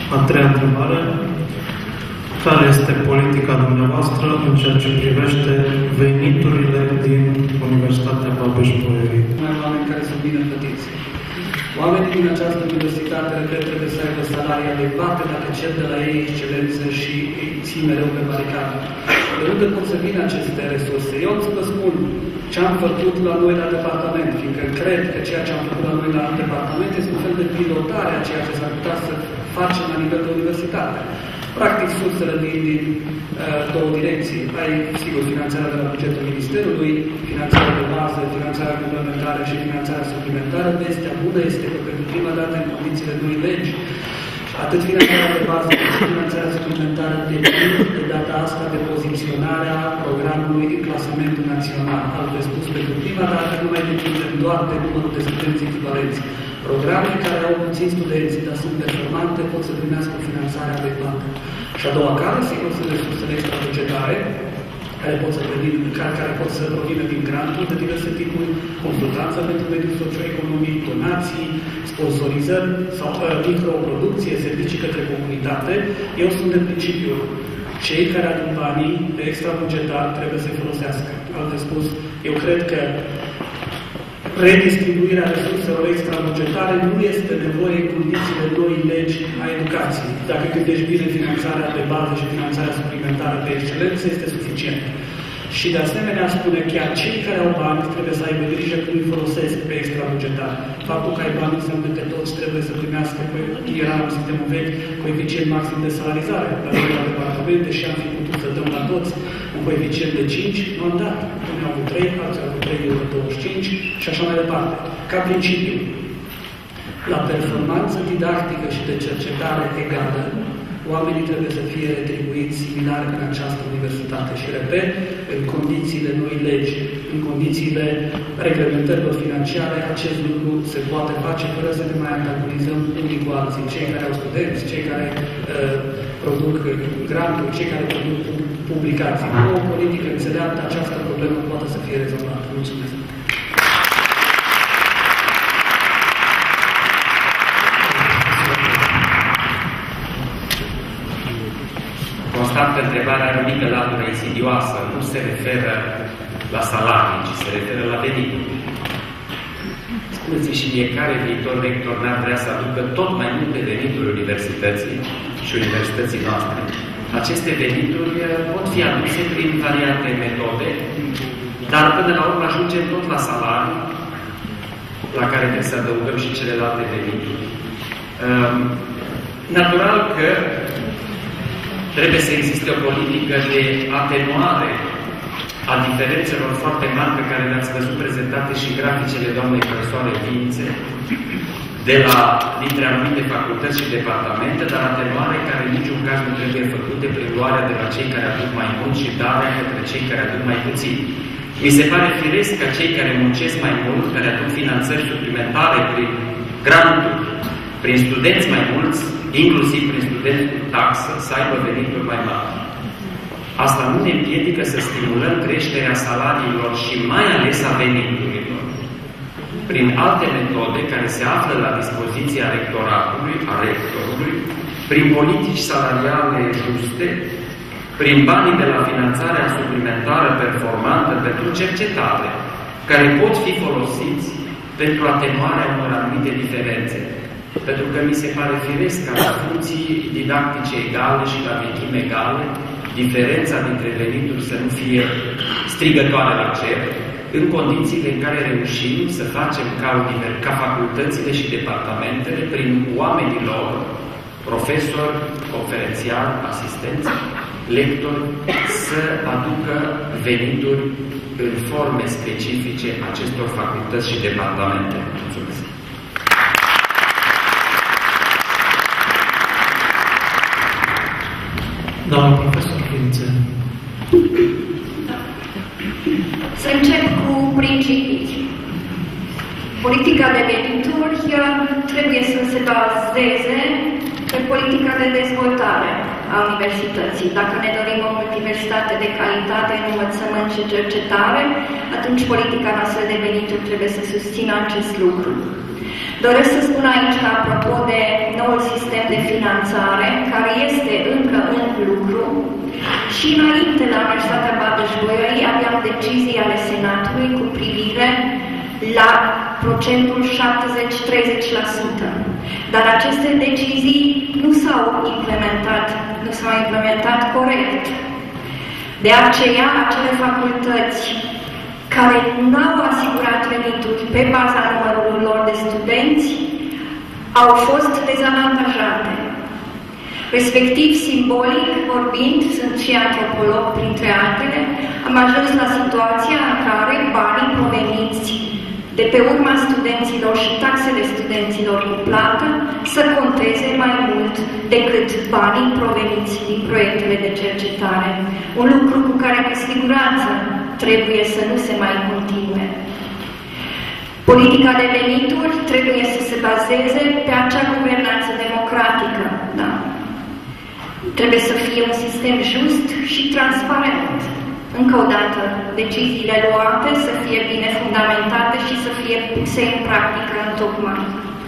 A treia întrebare. Care este politica dumneavoastră în ceea ce privește veniturile din Universitatea Babeș-Bolyai? Mai oameni care sunt bine plătiți. Oamenii din această universitate, repet, trebuie să aibă salarii adecvate dacă cer de la ei excelență și îi țin mereu pe baricadă. De unde pot să vină aceste resurse? Eu am să vă spun ce am făcut la noi la departament, fiindcă cred că ceea ce am făcut la noi la departament este un fel de pilotare a ceea ce s-ar putea să facem la nivel de universitate. Practic, sursele din, din uh, două direcții. Ai, sigur, finanțarea de la bugetul Ministerului, finanțarea de bază, finanțarea complementară și finanțarea suplimentară. Vestea bună este că pentru prima dată, în condițiile noi legi, atât finanțarea de bază cât și finanțarea suplimentară depind de data asta de poziționarea programului în clasamentul național. Altfel spus, pentru prima dată nu mai depindem doar de numărul de studenți echivalenți. Programe care au puțini studenți, dar sunt performante, pot să primească finanțarea adecvată. Și a doua cale, sigur, sunt resursele extrabugetare, care pot să provină, care, care pot să provină din granturi de diverse tipuri, consultanță pentru mediul socioeconomic, donații, sponsorizări sau uh, microproducție, servicii către comunitate. Eu sunt de principiu. Cei care aduc banii extrabugetari trebuie să-i folosească. Altfel spus, eu cred că redistribuirea resurselor extrabugetare nu este nevoie în condițiile noi legi a educației. Dacă gândești bine finanțarea de bază și finanțarea suplimentară de excelență, este suficient. Și de asemenea spune chiar cei care au bani trebuie să aibă grijă cum îi folosesc pe extrabugetar. Faptul că ai bani înseamnă că toți trebuie să primească, era în sistemul vechi, coeficient maxim de salarizare la noi la departament, deși am fi putut să dăm la toți un coeficient de cinci, nu am dat. Unii au avut trei, alții au avut trei virgulă douăzeci și cinci și așa mai departe. Ca principiu, la performanță didactică și de cercetare egală, oamenii trebuie să fie retribuiți similar în această universitate. Și, repet, în condițiile noi legi, în condițiile reglementărilor financiare, acest lucru se poate face fără să ne mai antagonizăm unii cu alții. Cei care au studenți, cei care uh, produc granturi, cei care produc publicații. Cu o politică înțeleaptă, această problemă poate să fie rezolvată. Mulțumesc! Constat că întrebarea are o mică latură insidioasă, nu se referă la salarii, ci se referă la venituri. Spuneți și fiecare viitor rector n-ar vrea să aducă tot mai multe venituri universității și universității noastre. Aceste venituri pot fi aduse prin variante metode, dar până la urmă ajungem tot la salarii, la care trebuie să adăugăm și celelalte venituri. Natural că trebuie să existe o politică de atenuare a diferențelor foarte mari pe care le-ați văzut prezentate și în graficele doamnei profesoare Vințe, de la, dintre anumite facultăți și departamente, dar atenuare care în niciun caz nu trebuie făcute prin luarea de la cei care aduc mai mult și darea către cei care aduc mai puțin. Mi se pare firesc ca cei care muncesc mai mult, care aduc finanțări suplimentare prin granturi, prin studenți mai mulți, inclusiv prin studenți cu taxă, să aibă venituri mai mari. Asta nu ne împiedică să stimulăm creșterea salariilor și mai ales a veniturilor prin alte metode care se află la dispoziția rectoratului, a rectorului, prin politici salariale juste, prin banii de la finanțarea suplimentară performantă pentru cercetare, care pot fi folosiți pentru atenuarea unor anumite diferențe. Pentru că mi se pare firesc ca la funcții didactice egale și la vechime egale, diferența dintre venituri să nu fie strigătoare la cer, în condițiile în care reușim să facem ca, ca facultățile și departamentele, prin oamenii lor, profesori, conferențiali, asistenți, lectori, să aducă venituri în forme specifice acestor facultăți și departamente. Mulțumesc! Doamna profesor Vințe. Să încep cu principii. Politica de venituri trebuie să se bazeze pe politica de dezvoltare a universității. Dacă ne dorim o universitate de calitate în învățământ și cercetare, atunci politica noastră de venituri trebuie să susțină acest lucru. Doresc să spun aici, apropo de noul sistem de finanțare, care este încă în lucru, și înainte la Universitatea Babeș-Bolyai aveam decizii ale Senatului cu privire la procentul șaptezeci treizeci la sută. Dar aceste decizii nu s-au implementat, nu s-au implementat corect. De aceea, acele facultăți care nu au asigurat venituri pe baza numărului lor de studenți au fost dezavantajate. Respectiv, simbolic vorbind, sunt și antropolog printre altele, am ajuns la situația în care banii proveniți de pe urma studenților și taxele studenților cu plată să conteze mai mult decât banii proveniți din proiectele de cercetare. Un lucru cu care, cu siguranță, trebuie să nu se mai continue. Politica de venituri trebuie să se bazeze pe acea guvernanță democratică. Da? Trebuie să fie un sistem just și transparent. Încă o dată, deciziile luate să fie bine fundamentate și să fie puse în practică întocmai.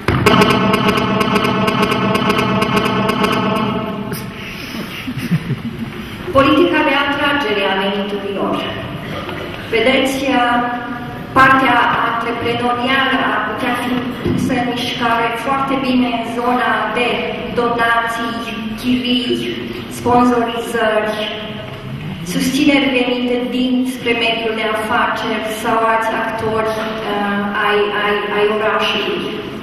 Politica de atragere a veniturilor. Vedeți, partea antreprenorială ar putea fi pusă în mișcare foarte bine în zona de donații, chirii, sponsorizări, susțineri venite din spre mediul de afaceri sau alți actori uh, ai, ai, ai orașului.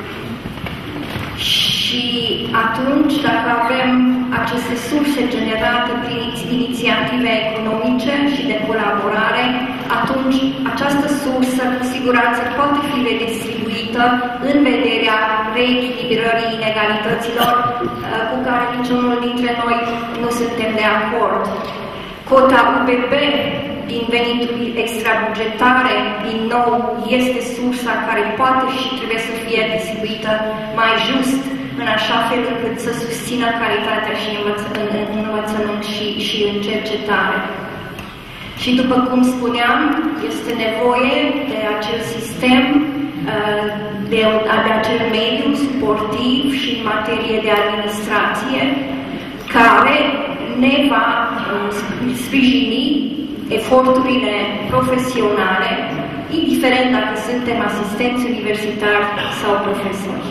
Și atunci, dacă avem aceste surse generate prin inițiative economice și de colaborare, atunci această sursă, cu siguranță, poate fi redistribuită în vederea reechilibrării inegalităților uh, cu care niciunul dintre noi nu suntem de acord. Cota U B B din venituri extrabugetare, din nou, este sursa care poate și trebuie să fie distribuită mai just, în așa fel încât să susțină calitatea și învăță, în, în învățământ și, și în cercetare. Și după cum spuneam, este nevoie de acel sistem, de, de acel mediu sportiv și în materie de administrație, care ne va sprijini eforturile profesionale, indiferent dacă suntem asistenți universitari sau profesori.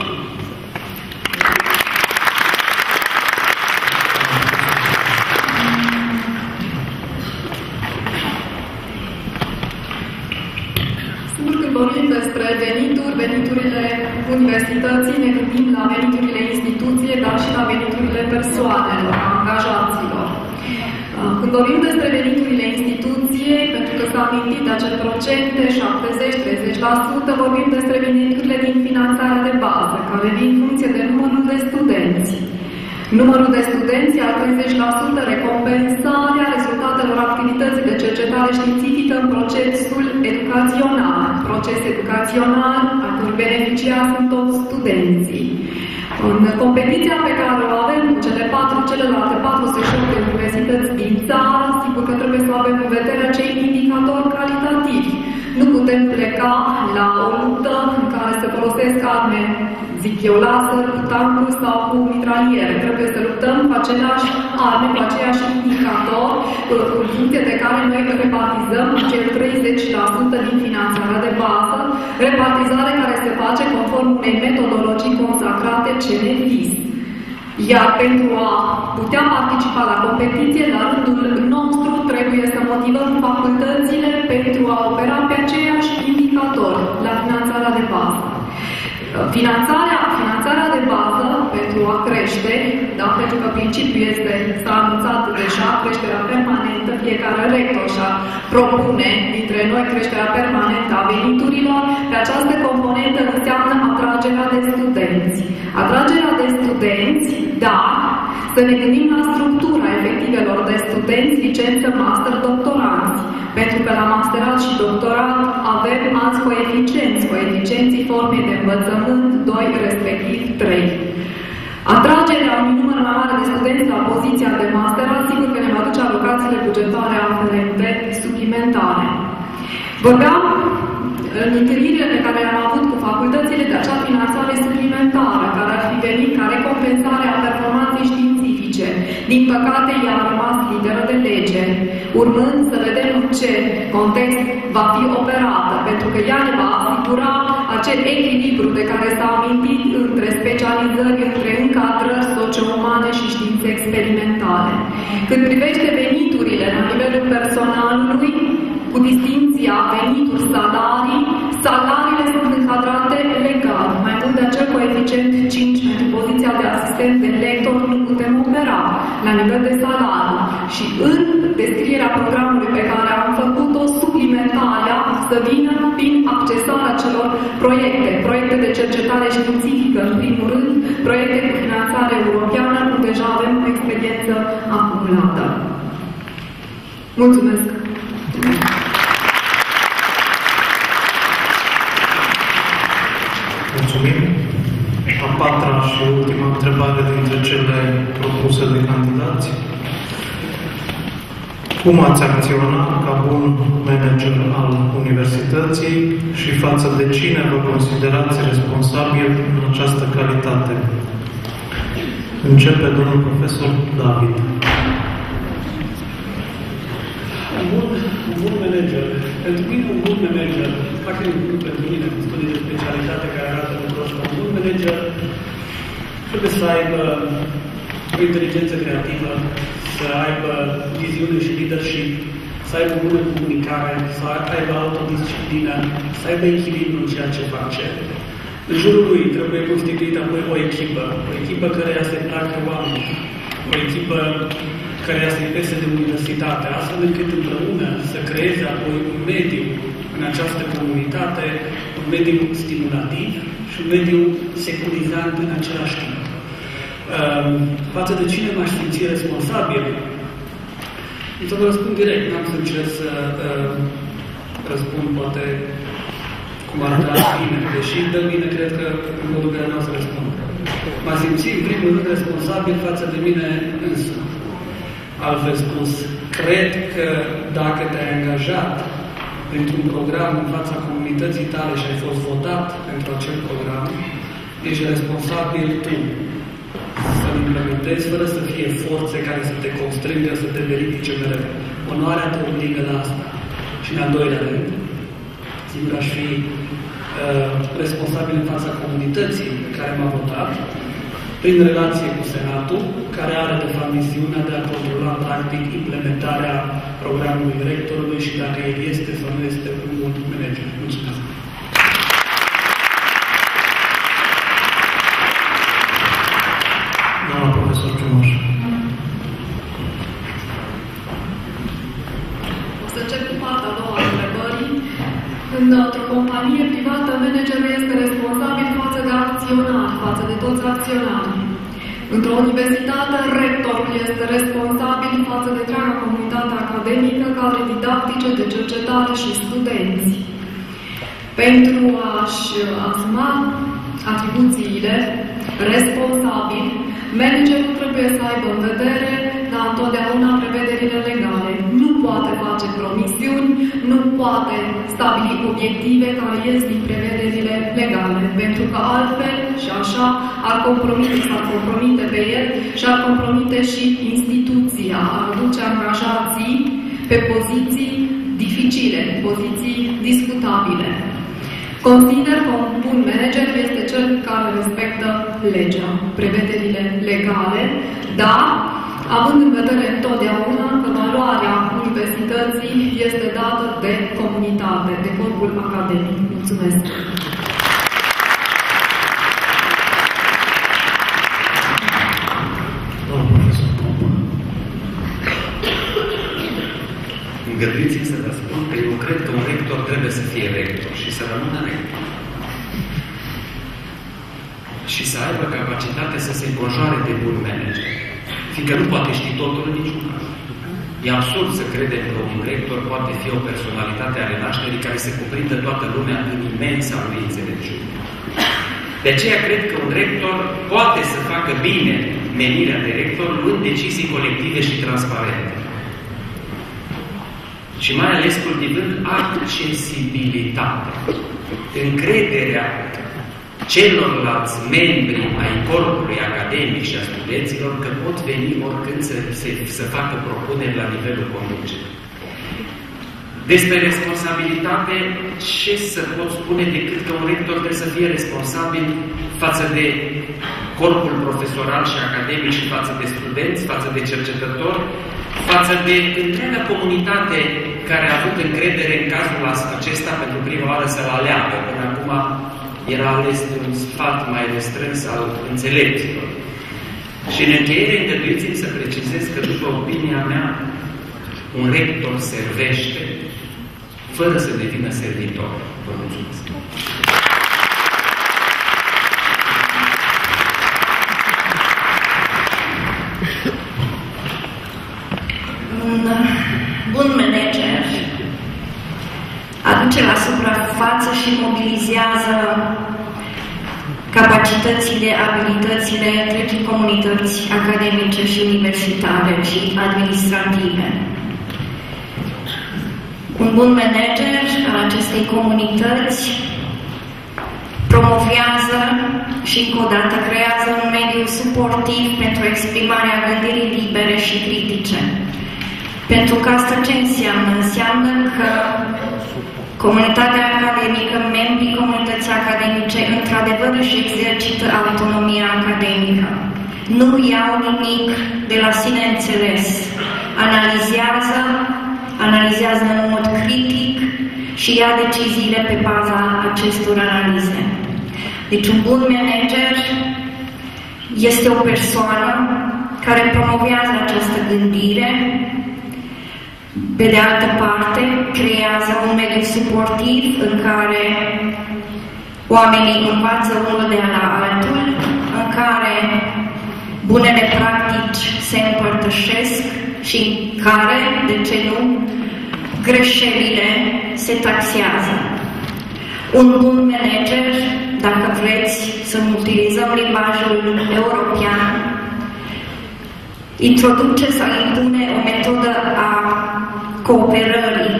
Sigur, când vorbim despre venituri, veniturile universității, ne gândim la veniturile instituției, dar și la veniturile persoanelor, angajaților. Când vorbim despre veniturile instituției, pentru că s-a amintit de acel procent de șaptezeci treizeci la sută, vorbim despre veniturile din finanțarea de bază, care vin în funcție de numărul de studenți. Numărul de studenți al treizeci la sută recompensarea rezultatelor activității de cercetare științifică în procesul educațional. Proces educațional, atunci beneficiari sunt toți studenții. În competiția pe care o avem cu cele patru, celelalte patruzeci și opt de universități din țară, sigur că trebuie să avem în vedere acei indicatori calitativi. Nu putem pleca la o luptă în care se folosesc arme, zic eu, laser, cu tancuri sau cu mitraliere. Trebuie să luptăm cu aceleași arme, cu aceiași indicatori, în funcție de care noi repartizăm cel treizeci la sută din finanțarea de bază, repartizare care se face conform unei metodologii consacrate C N V I S. Iar pentru a putea participa la competiție, la rândul nostru, trebuie să motivăm facultățile pentru a opera pe aceiași indicatori la finanțarea de bază. Finanțarea, finanțarea de bază pentru a crește, da, pentru că principiul este, s-a anunțat deja, creșterea permanentă, fiecare rector și-a propune dintre noi creșterea permanentă a veniturilor, pe această componentă înseamnă atragerea de studenți. Atragerea de studenți, da, să ne gândim la structura efectivelor de studenți, licență, master, doctoranți. Pentru că la masterat și doctorat avem alți coeficienți, coeficienții formei de învățământ doi, respectiv trei. Atragerea unui număr mai mare de studenți la poziția de masterat, sigur că ne va duce alocațiile bugetare aferente suplimentare. Vorbeam în întâlnirile pe care le-am avut cu facultățile de acea finanțare suplimentară. Din păcate, ea a rămas literă de lege, urmând să vedem în ce context va fi operată, pentru că ea ne va asigura acel echilibru de care s-a amintit între specializări, între încadrări socio-umane și științe experimentale. Când privește veniturile la nivelul personalului, cu distinția venituri salarii, salariile sunt încadrate legal. Mai mult de acel coeficient cinci pentru poziția de asistent de lector nu putem opera la nivel de salariu. Și în descrierea programului pe care am făcut-o, suplimentarea să vină prin accesarea celor proiecte, proiecte de cercetare științifică, în primul rând, proiecte cu finanțare europeană, unde deja avem o experiență acumulată. Mulțumesc! Mulțumim. A patra și ultima întrebare dintre cele propuse de candidați. Cum ați acționat ca bun manager al universității și față de cine vă considerați responsabil în această calitate? Începe domnul profesor David. Un bun, un bun manager. Pentru mine, un bun manager, fac nu pentru mine, cu studii de specialitate care arată lucrul ăsta, un bun manager trebuie să aibă o inteligență creativă, să aibă viziune și leadership, să aibă bună comunicare, să aibă autodisciplină, să aibă echilibru în ceea ce face. În jurul lui trebuie constituită apoi o echipă, o echipă care se placă oameni, o echipă care se pese de universitate, astfel încât împreună să creeze apoi un mediu în această comunitate, un mediu stimulativ și un mediu securizant în același timp. Față de cine m-aș simți responsabil? Să vă răspund direct, n-am să încerc să uh, răspund poate cum ar da bine, deși dă bine, cred că în modul care vreau să răspund. M-a simțit în primul rând responsabil față de mine însă. Altfel spus, cred că dacă te-ai angajat într-un program în fața comunității tale și ai fost votat pentru acel program, ești responsabil tu să-l implementezi fără să fie forțe care să te constrângă, să te verifice mereu. Onoarea te obligă la asta. Și în al doilea rând, sigur aș fi uh, responsabil în fața comunității care m-a votat, prin relație cu Senatul, care are de fapt misiunea de a controla practic implementarea programului rectorului și dacă el este sau nu este un bun manager. Mulțumesc! Doamna profesor Ciumaș. O să încep cu partea a doua a întrebării. Într-o companie privată, managerul este responsabil față de acționari, față de toți acționarii. Într-o universitate, rectorul este responsabil față de întreaga comunitate academică, cadre didactice, de cercetare și studenți. Pentru a-și asuma atribuțiile responsabil, managerul trebuie să aibă în vedere, dar întotdeauna prevederile legale. Nu poate face promisiuni, nu poate stabili obiective care ies din prevederile legale, pentru că altfel și așa ar compromite, s-ar compromite pe el și ar compromite și instituția, ar duce angajații pe poziții dificile, poziții discutabile. Consider că un bun manager este cel care respectă legea, prevederile legale, dar având în vedere întotdeauna că valoarea universității este dată de comunitate, de corpul academic. Mulțumesc! Îngăduiți-mi să vă spun că eu cred că un rector trebuie să fie rector și să rămână rector. Și să aibă capacitate să se înconjoare de bun manager. Fiindcă nu poate ști totul în niciun caz. E absurd să credem că un rector poate fi o personalitate a renașterii care se cuprindă toată lumea în imensa lui înțelepciune. De aceea cred că un rector poate să facă bine menirea de rector luând decizii colective și transparente. Și mai ales cultivând accesibilitate, încrederea celorlalți membri ai corpului academic și a studenților că pot veni oricând să, să, să facă propuneri la nivelul conducerii. Despre responsabilitate, ce să pot spune decât că un rector trebuie să fie responsabil față de corpul profesoral și academic și față de studenți, față de cercetători, față de întreaga comunitate care a avut încredere în cazul acesta pentru prima oară să-l aleagă. Până acum era ales de un sfat mai restrâns al înțelepților. Și în încheiere, îngăduiți-mi să precizez că, după opinia mea, un rector servește fără să devină servitor. Vă mulțumesc. Un bun manager aduce la suprafață și mobilizează capacitățile, abilitățile întregii comunități academice și universitare și administrative. Un bun manager al acestei comunități promovează și, încă o dată, creează un mediu suportiv pentru exprimarea gândirii libere și critice. Pentru că asta ce înseamnă? Înseamnă că comunitatea academică, membrii comunității academice, într-adevăr își exercită autonomia academică. Nu iau nimic de la sine înțeles. Analizează, analizează în mod critic și ia deciziile pe baza acestor analize. Deci un bun manager este o persoană care promovează această gândire. Pe de altă parte, creează un mediu suportiv în care oamenii învață unul de la altul, în care bunele practici se împărtășesc și în care, de ce nu, greșelile se taxează. Un bun manager, dacă vreți să utilizăm limbajul european, introduce sau impune o metodă a cooperării,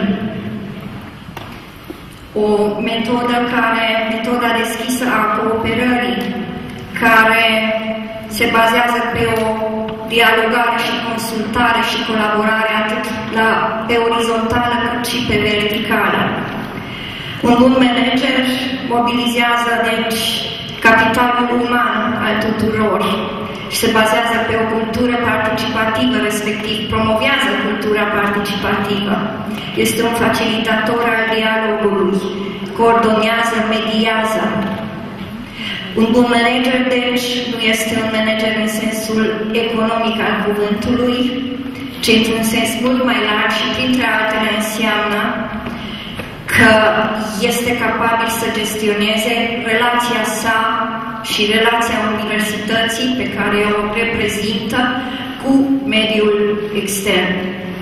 o metodă care, metoda deschisă a cooperării, care se bazează pe o dialogare și consultare și colaborare atât la, pe orizontală cât și pe verticală. Un bun manager mobilizează, deci, capitalul uman al tuturor și se bazează pe o cultură participativă, respectiv promovează cultura participativă. Este un facilitator al dialogului, coordonează, mediază. Un bun manager, deci, nu este un manager în sensul economic al cuvântului, ci într-un sens mult mai larg și, printre altele, înseamnă că este capabil să gestioneze relația sa și relația universității pe care o reprezintă cu mediul extern.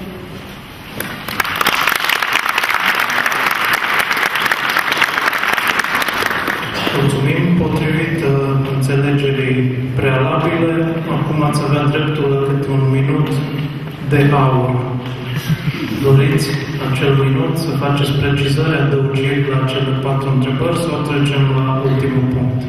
Mulțumim. Potrivit uh, înțelegerii prealabile, acum ați avea dreptul la câte un minut de aur. Doriți acel minut să faceți precizări, adăugiri la cele patru întrebări sau trecem la ultimul punct?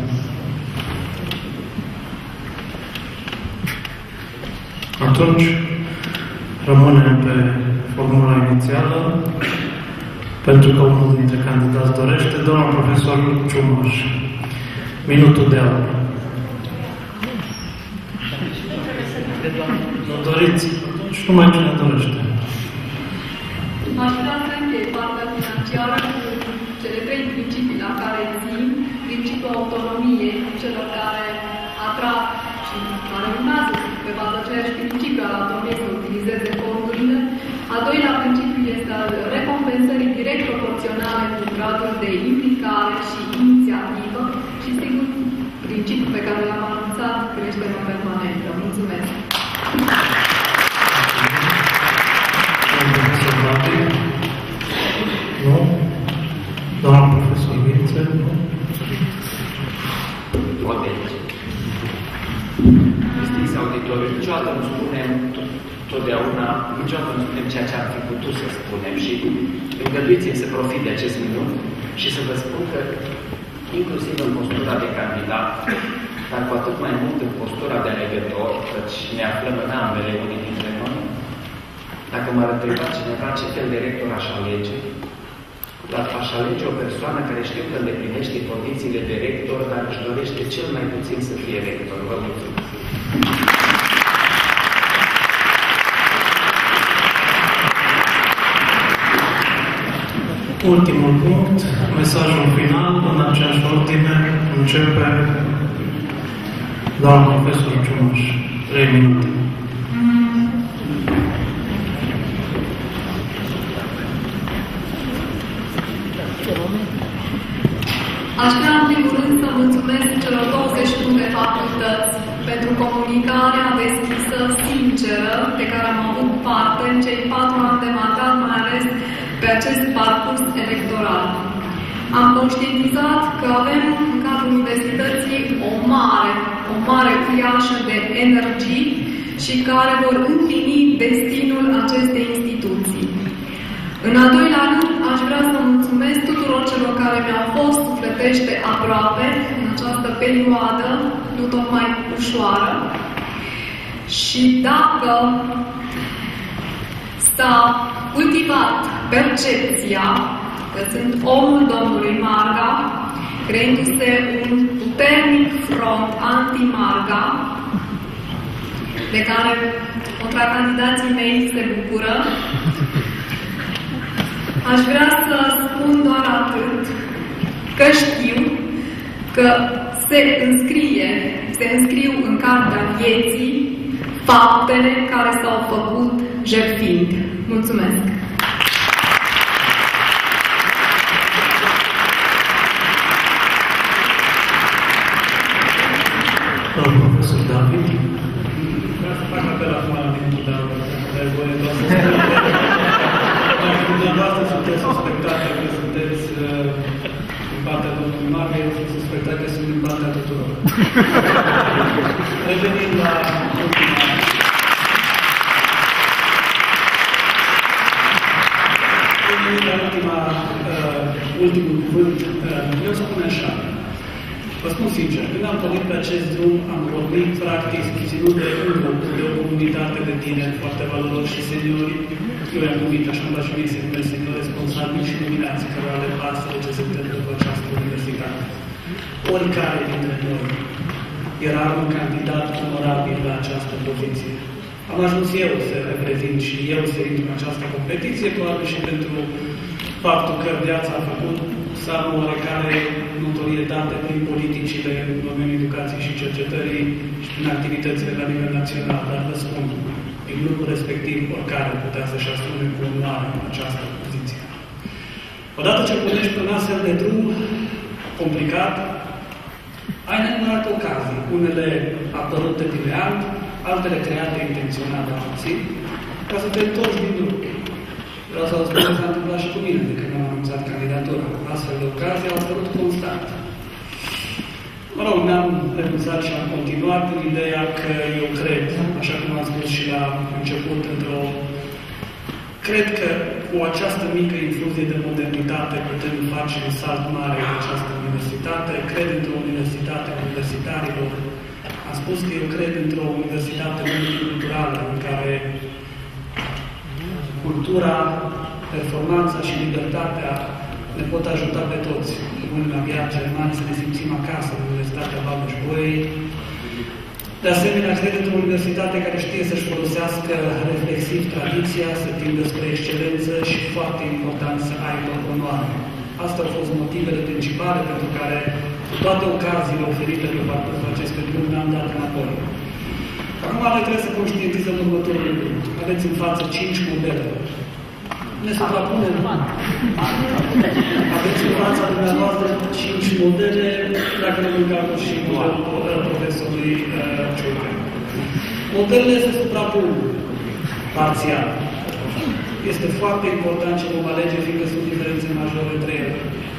Atunci rămânem pe formula inițială, pentru că unul dintre candidați dorește, domnul profesor Ciumaș. Minutul de aur. Nu doriți? Și numai cine dorește. Aș vrea să închei partea financiară cu cele trei principii la care țin: principiul autonomiei celor care atrag și care urmează pe baza aceeași principiu al autonomiei să utilizeze fondurile. Al doilea principiu este al recompensării direct proporționale cu gradul de implicare și inițiativă și, sigur, principiul pe care l-am anunțat, creșterea permanentă. Mulțumesc! Nu? Doamna profesor Vințe? Nu? Distinți auditori, niciodată nu spunem totdeauna, niciodată nu spunem ceea ce ar fi putut să spunem și îngăduiți-mi să profit de acest minut și să vă spun că inclusiv în postura de candidat, dar cu atât mai mult în postura de alegător, căci ne aflăm în ambele unii dintre noi. Dacă m-ar întreba cineva ce fel de rector aș alege, dar aș alege o persoană care știu că îndeplinește condițiile de rector, dar își dorește cel mai puțin să fie rector. Vă mulțumesc! Ultimul punct, mesajul final, în aceeași ordine, începe doamna profesor Ciumaș. Trei minute. Aș vrea în primul rând să mulțumesc celor douăzeci și unu de facultăți pentru comunicarea deschisă, sinceră, de care am avut parte în cei patru ani de mandat, mai ales pe acest parcurs electoral. Am conștientizat că avem în cadrul universității o mare, o mare uriașă de energii și care vor împlini destinul acestei instituții. În al doilea rând, aș vrea să mulțumesc tuturor celor care mi-au fost sufletește aproape în această perioadă, nu tocmai ușoară. Și dacă s-a cultivat percepția că sunt omul domnului Marga, creându-se un puternic front anti-Marga, de care contracandidații mei se bucură, aș vrea să spun doar atât, că știu că se înscrie, se înscriu în cartea vieții faptele care s-au făcut jertfind. Mulțumesc! Domnul profesor David. Vreau să fac apel acum la minutul, dar ai voie doar să spun. Dacă dumneavoastră sunteți suspectate că sunteți în partea domnului Marga, eu sunt suspectat că sunt în partea tuturor. Revenind la ultima... Revenind la ultima, uh, ultimul cuvânt, uh, vreau să spun așa. Vă spun sincer, când am pornit pe acest drum, am pornit practic susținut de un grup, de o comunitate de tineri foarte valoroși și seniori. Eu i-am numit, așa îmi place mie să numesc seniori responsabili și luminați, care au de față de ce se întâmplă cu această universitate. Oricare dintre noi era un candidat onorabil la această poziție. Am ajuns eu să reprezint și eu să intru în această competiție, probabil și pentru faptul că viața a făcut să am oarecare notorietate prin politicile în domeniul educației și cercetării și prin activitățile la nivel național, dar vă spun, din grupul respectiv, oricare putea să-și asume cu onoare această poziție. Odată ce pornești pe un astfel de drum complicat, ai nenumărate ocazii, unele apărute din real, altele create intenționat la puțin, ca să te întorci din drum. Vreau să vă spun că s-a întâmplat și cu mine de când am anunțat candidatura. Astfel de ocazii au apărut constant. Mă rog, ne-am renunțat și am continuat în ideea că eu cred, așa cum am spus și la început, într-o... Cred că cu această mică infuzie de modernitate putem face un salt mare în această universitate. Cred într-o universitate a universitarilor. Am spus că eu cred într-o universitate multiculturală în care cultura, performanța și libertatea ne pot ajuta pe toți. Unii abia germani să ne simțim acasă în Universitatea Babeș-Bolyai. De asemenea, cred într-o universitate care știe să-și folosească reflexiv tradiția, să tindă spre excelență și, foarte important, să aibă onoare. Astea au fost motivele principale pentru care toate ocaziile oferite pe parcursul acestui drum ne-am dat înapoi. Acum trebuie să conștientizăm următorul lucru. Aveți în față cinci modele. Ne suprapunem. Aveți în fața dumneavoastră cinci modele, dacă ne mâncăm și modelul profesorului Ciurcă. Modelele se suprapun parțial. Este foarte important ce vom alege, fiindcă sunt diferențe majore între ele.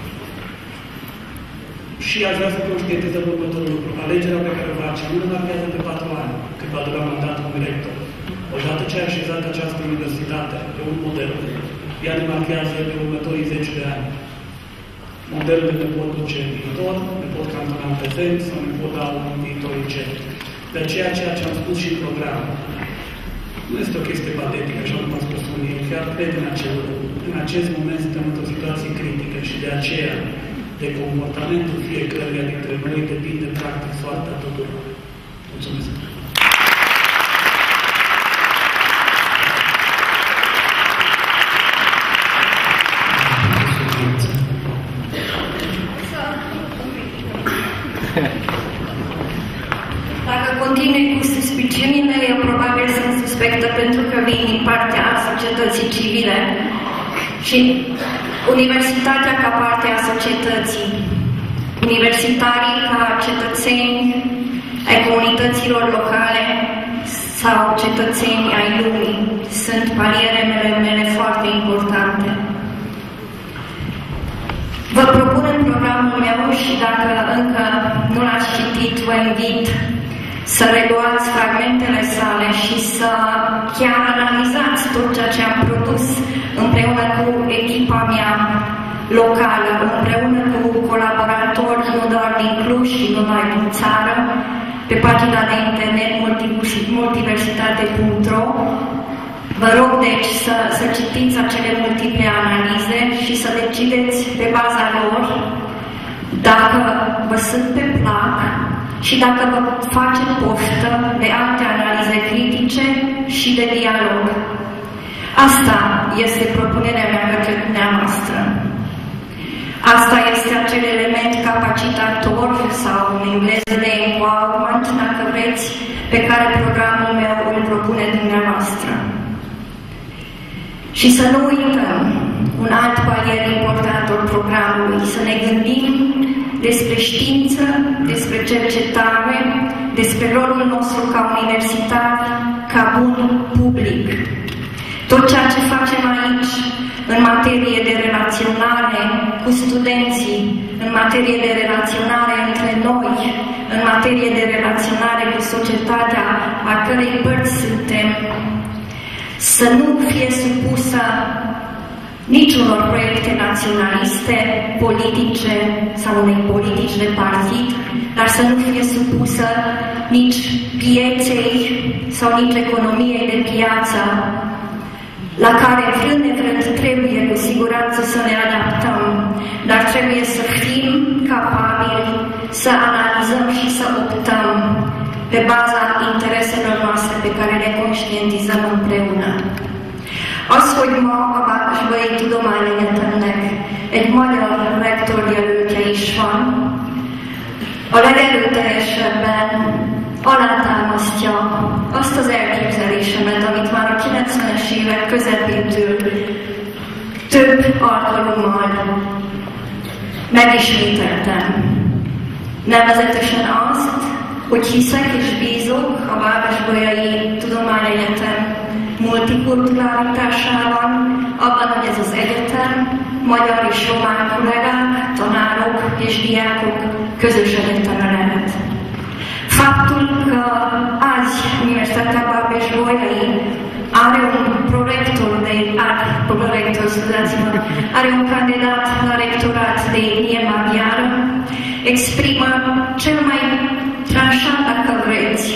Și aș vrea să conștientizăm următorul lucru. Alegerea pe care o facem nu ne marchează de patru ani, cât va dura mandatul unui rector. Odată ce a așezat această universitate pe un model, ea ne marchează pe următorii zece de ani. Modelele ne pot duce în viitor, ne pot cantona în prezent sau ne pot da un viitor incert. De aceea, ceea ce am spus și în program, nu este o chestie patetică, așa cum am spus unii, chiar cred în acel în acest moment suntem într-o situație critică și de aceea, de comportamentul fiecăruia dintre noi, depinde practic soarta tuturor. Mulțumesc! Dacă continui cu suspiciunile, eu probabil sunt suspectă pentru că vin din partea societății civile și universitatea ca parte a societății. Universitarii ca cetățeni ai comunităților locale sau cetățeni ai lumii sunt palierele mele foarte importante. Vă propun în programul meu și dacă încă nu l-ați citit, vă invit să reluați fragmentele sale și să chiar analizați tot ceea ce am produs împreună cu echipa mea locală, împreună cu colaboratori nu doar din Cluj și nu doar din țară, pe pagina de internet multiversitate punct ro. Vă rog, deci, să, să citiți acele multiple analize și să decideți pe baza lor dacă vă sunt pe plac și dacă vă face poftă de alte analize critice și de dialog. Asta este propunerea mea către dumneavoastră. Asta este acel element capacitator sau în engleză de empowerment, dacă vreți, pe care programul meu îl propune dumneavoastră. Și să nu uităm un alt palier important al programului, să ne gândim despre știință, despre cercetare, despre rolul nostru ca universitari, ca bun public. Tot ceea ce facem aici, în materie de relaționare cu studenții, în materie de relaționare între noi, în materie de relaționare cu societatea a cărei părți suntem, să nu fie supusă niciunor proiecte naționaliste, politice sau unei politici de partid, dar să nu fie supusă nici pieței sau nici economiei de piață, la care vrând nevrând trebuie cu siguranță să ne adaptăm, dar trebuie să fim capabili să analizăm și să optăm pe baza intereselor noastre pe care le conștientizăm împreună. Az, hogy ma a Városbai Tudományegyetemnek egy magyar rektorjelöltje is van, a legerőteljesebben alátámasztja azt az elképzelésemet, amit már a kilencvenes évek közepétől több alkalommal megismételtem. Nevezetesen azt, hogy hiszek és bízok a Városbolyai Tudományegyetem multikulturalitásában, abban, hogy ez az egyetem magyar és román kollégák, tanárok és diákok közös egyeteme lehet. Faptul că azi Universitatea Babeș-Bolyai are un prorector de are, prorector, scuzați-mă, are un candidat la rectorat de etnie maghiară, exprimă cel mai tranșant, dacă vreți,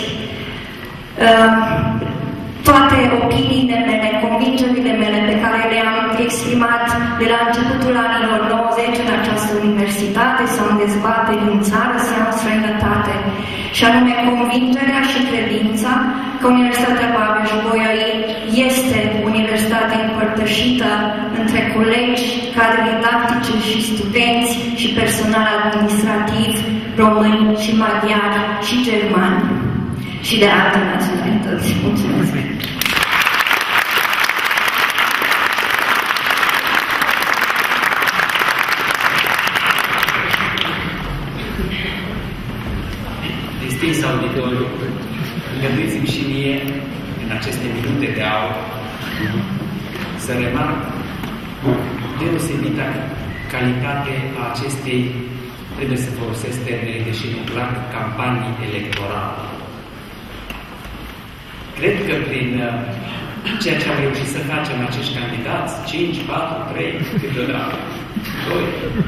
toate opiniile mele, convingerile mele pe care le-am exprimat de la începutul anilor nouăzeci în această universitate sau în dezbateri în țară sau în străinătate, și anume convingerea și credința că Universitatea Babeș-Bolyai este universitate împărtășită între colegi, cadre didactice și studenți și personal administrativ români și maghiari și germani și de alte naționalități. Mulțumesc! Distins auditoriu, îngăduiți-mi și mie, în aceste minute de aur, să remarc deosebită calitate a acestei, trebuie să folosesc termenii, deși nu plac, campanii electorale. Cred că prin ceea ce am reușit să facem acești candidați, cinci, patru, trei, câteodată, doi.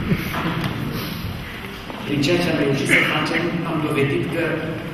Prin ceea ce am reușit să facem, am dovedit că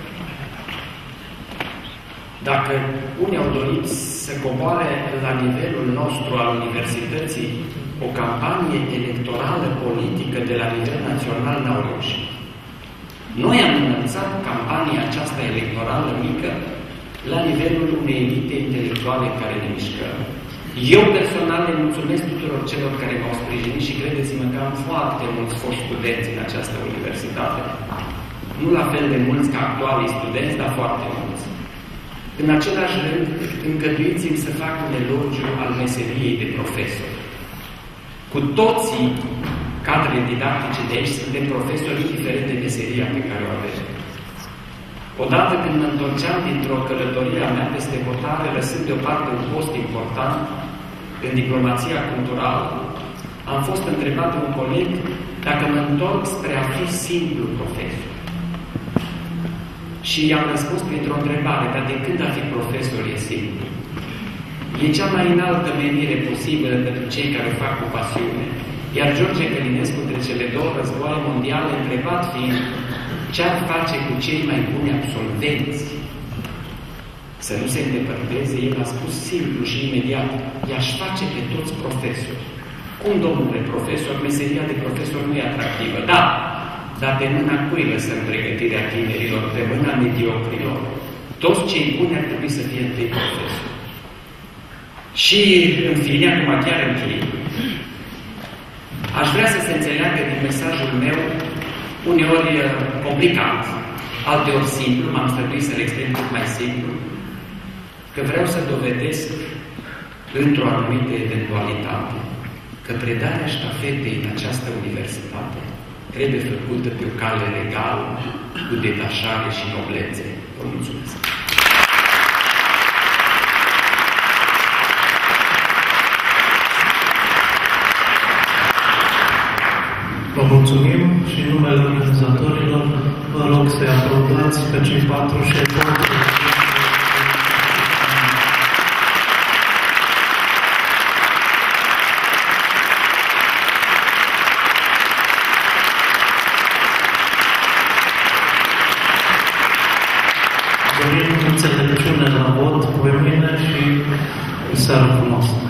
dacă unii au dorit să coboare la nivelul nostru al universității o campanie electorală politică de la nivel național, n-au reușit. Noi am înălțat campania aceasta electorală mică la nivelul unei elite intelectuale care ne mișcă. Eu personal le mulțumesc tuturor celor care m-au sprijinit și credeți-mă că am foarte mulți foști studenți în această universitate. Nu la fel de mulți ca actualii studenți, dar foarte mulți. În același rând, îngăduiți-mi să fac un elogiu al meseriei de profesor. Cu toții cadrele didactice de aici suntem profesori indiferent de meseria pe care o avem. Odată când mă întorceam dintr-o călătorie a mea peste hotare, lăsând deoparte un post important în diplomația culturală, am fost întrebat de un coleg dacă mă întorc spre a fi simplu profesor. Și i-am răspuns printr-o întrebare, dar de când a fi profesor e simplu? E cea mai înaltă menire posibilă pentru cei care o fac cu pasiune. Iar George Călinescu, între cele două războaie mondiale, întrebat fiind ce ar face cu cei mai buni absolvenți să nu se îndepărteze, el a spus simplu și imediat, i-aș face pe toți profesori. Cum, domnule profesor, meseria de profesor nu e atractivă? Da, dar pe mâna cui lăsăm pregătirea tinerilor? Pe mâna mediocrilor. Toți cei buni ar trebui să fie întâi profesori. Și, în fine, acum chiar închei. Aș vrea să se înțeleagă din mesajul meu, uneori complicat, alteori simplu, m-am străduit să le exprim cât mai simplu, că vreau să dovedesc, într-o anumită eventualitate, că predarea ștafetei în această universitate trebuie făcută pe o cale legală, cu detașare și noblețe. Vă mulțumesc! Vă mulțumim și în numele organizatorilor vă rog să-i aplaudați pe cei patru șefi. Dorim înțelepciune la vot pe mine și seară frumoasă.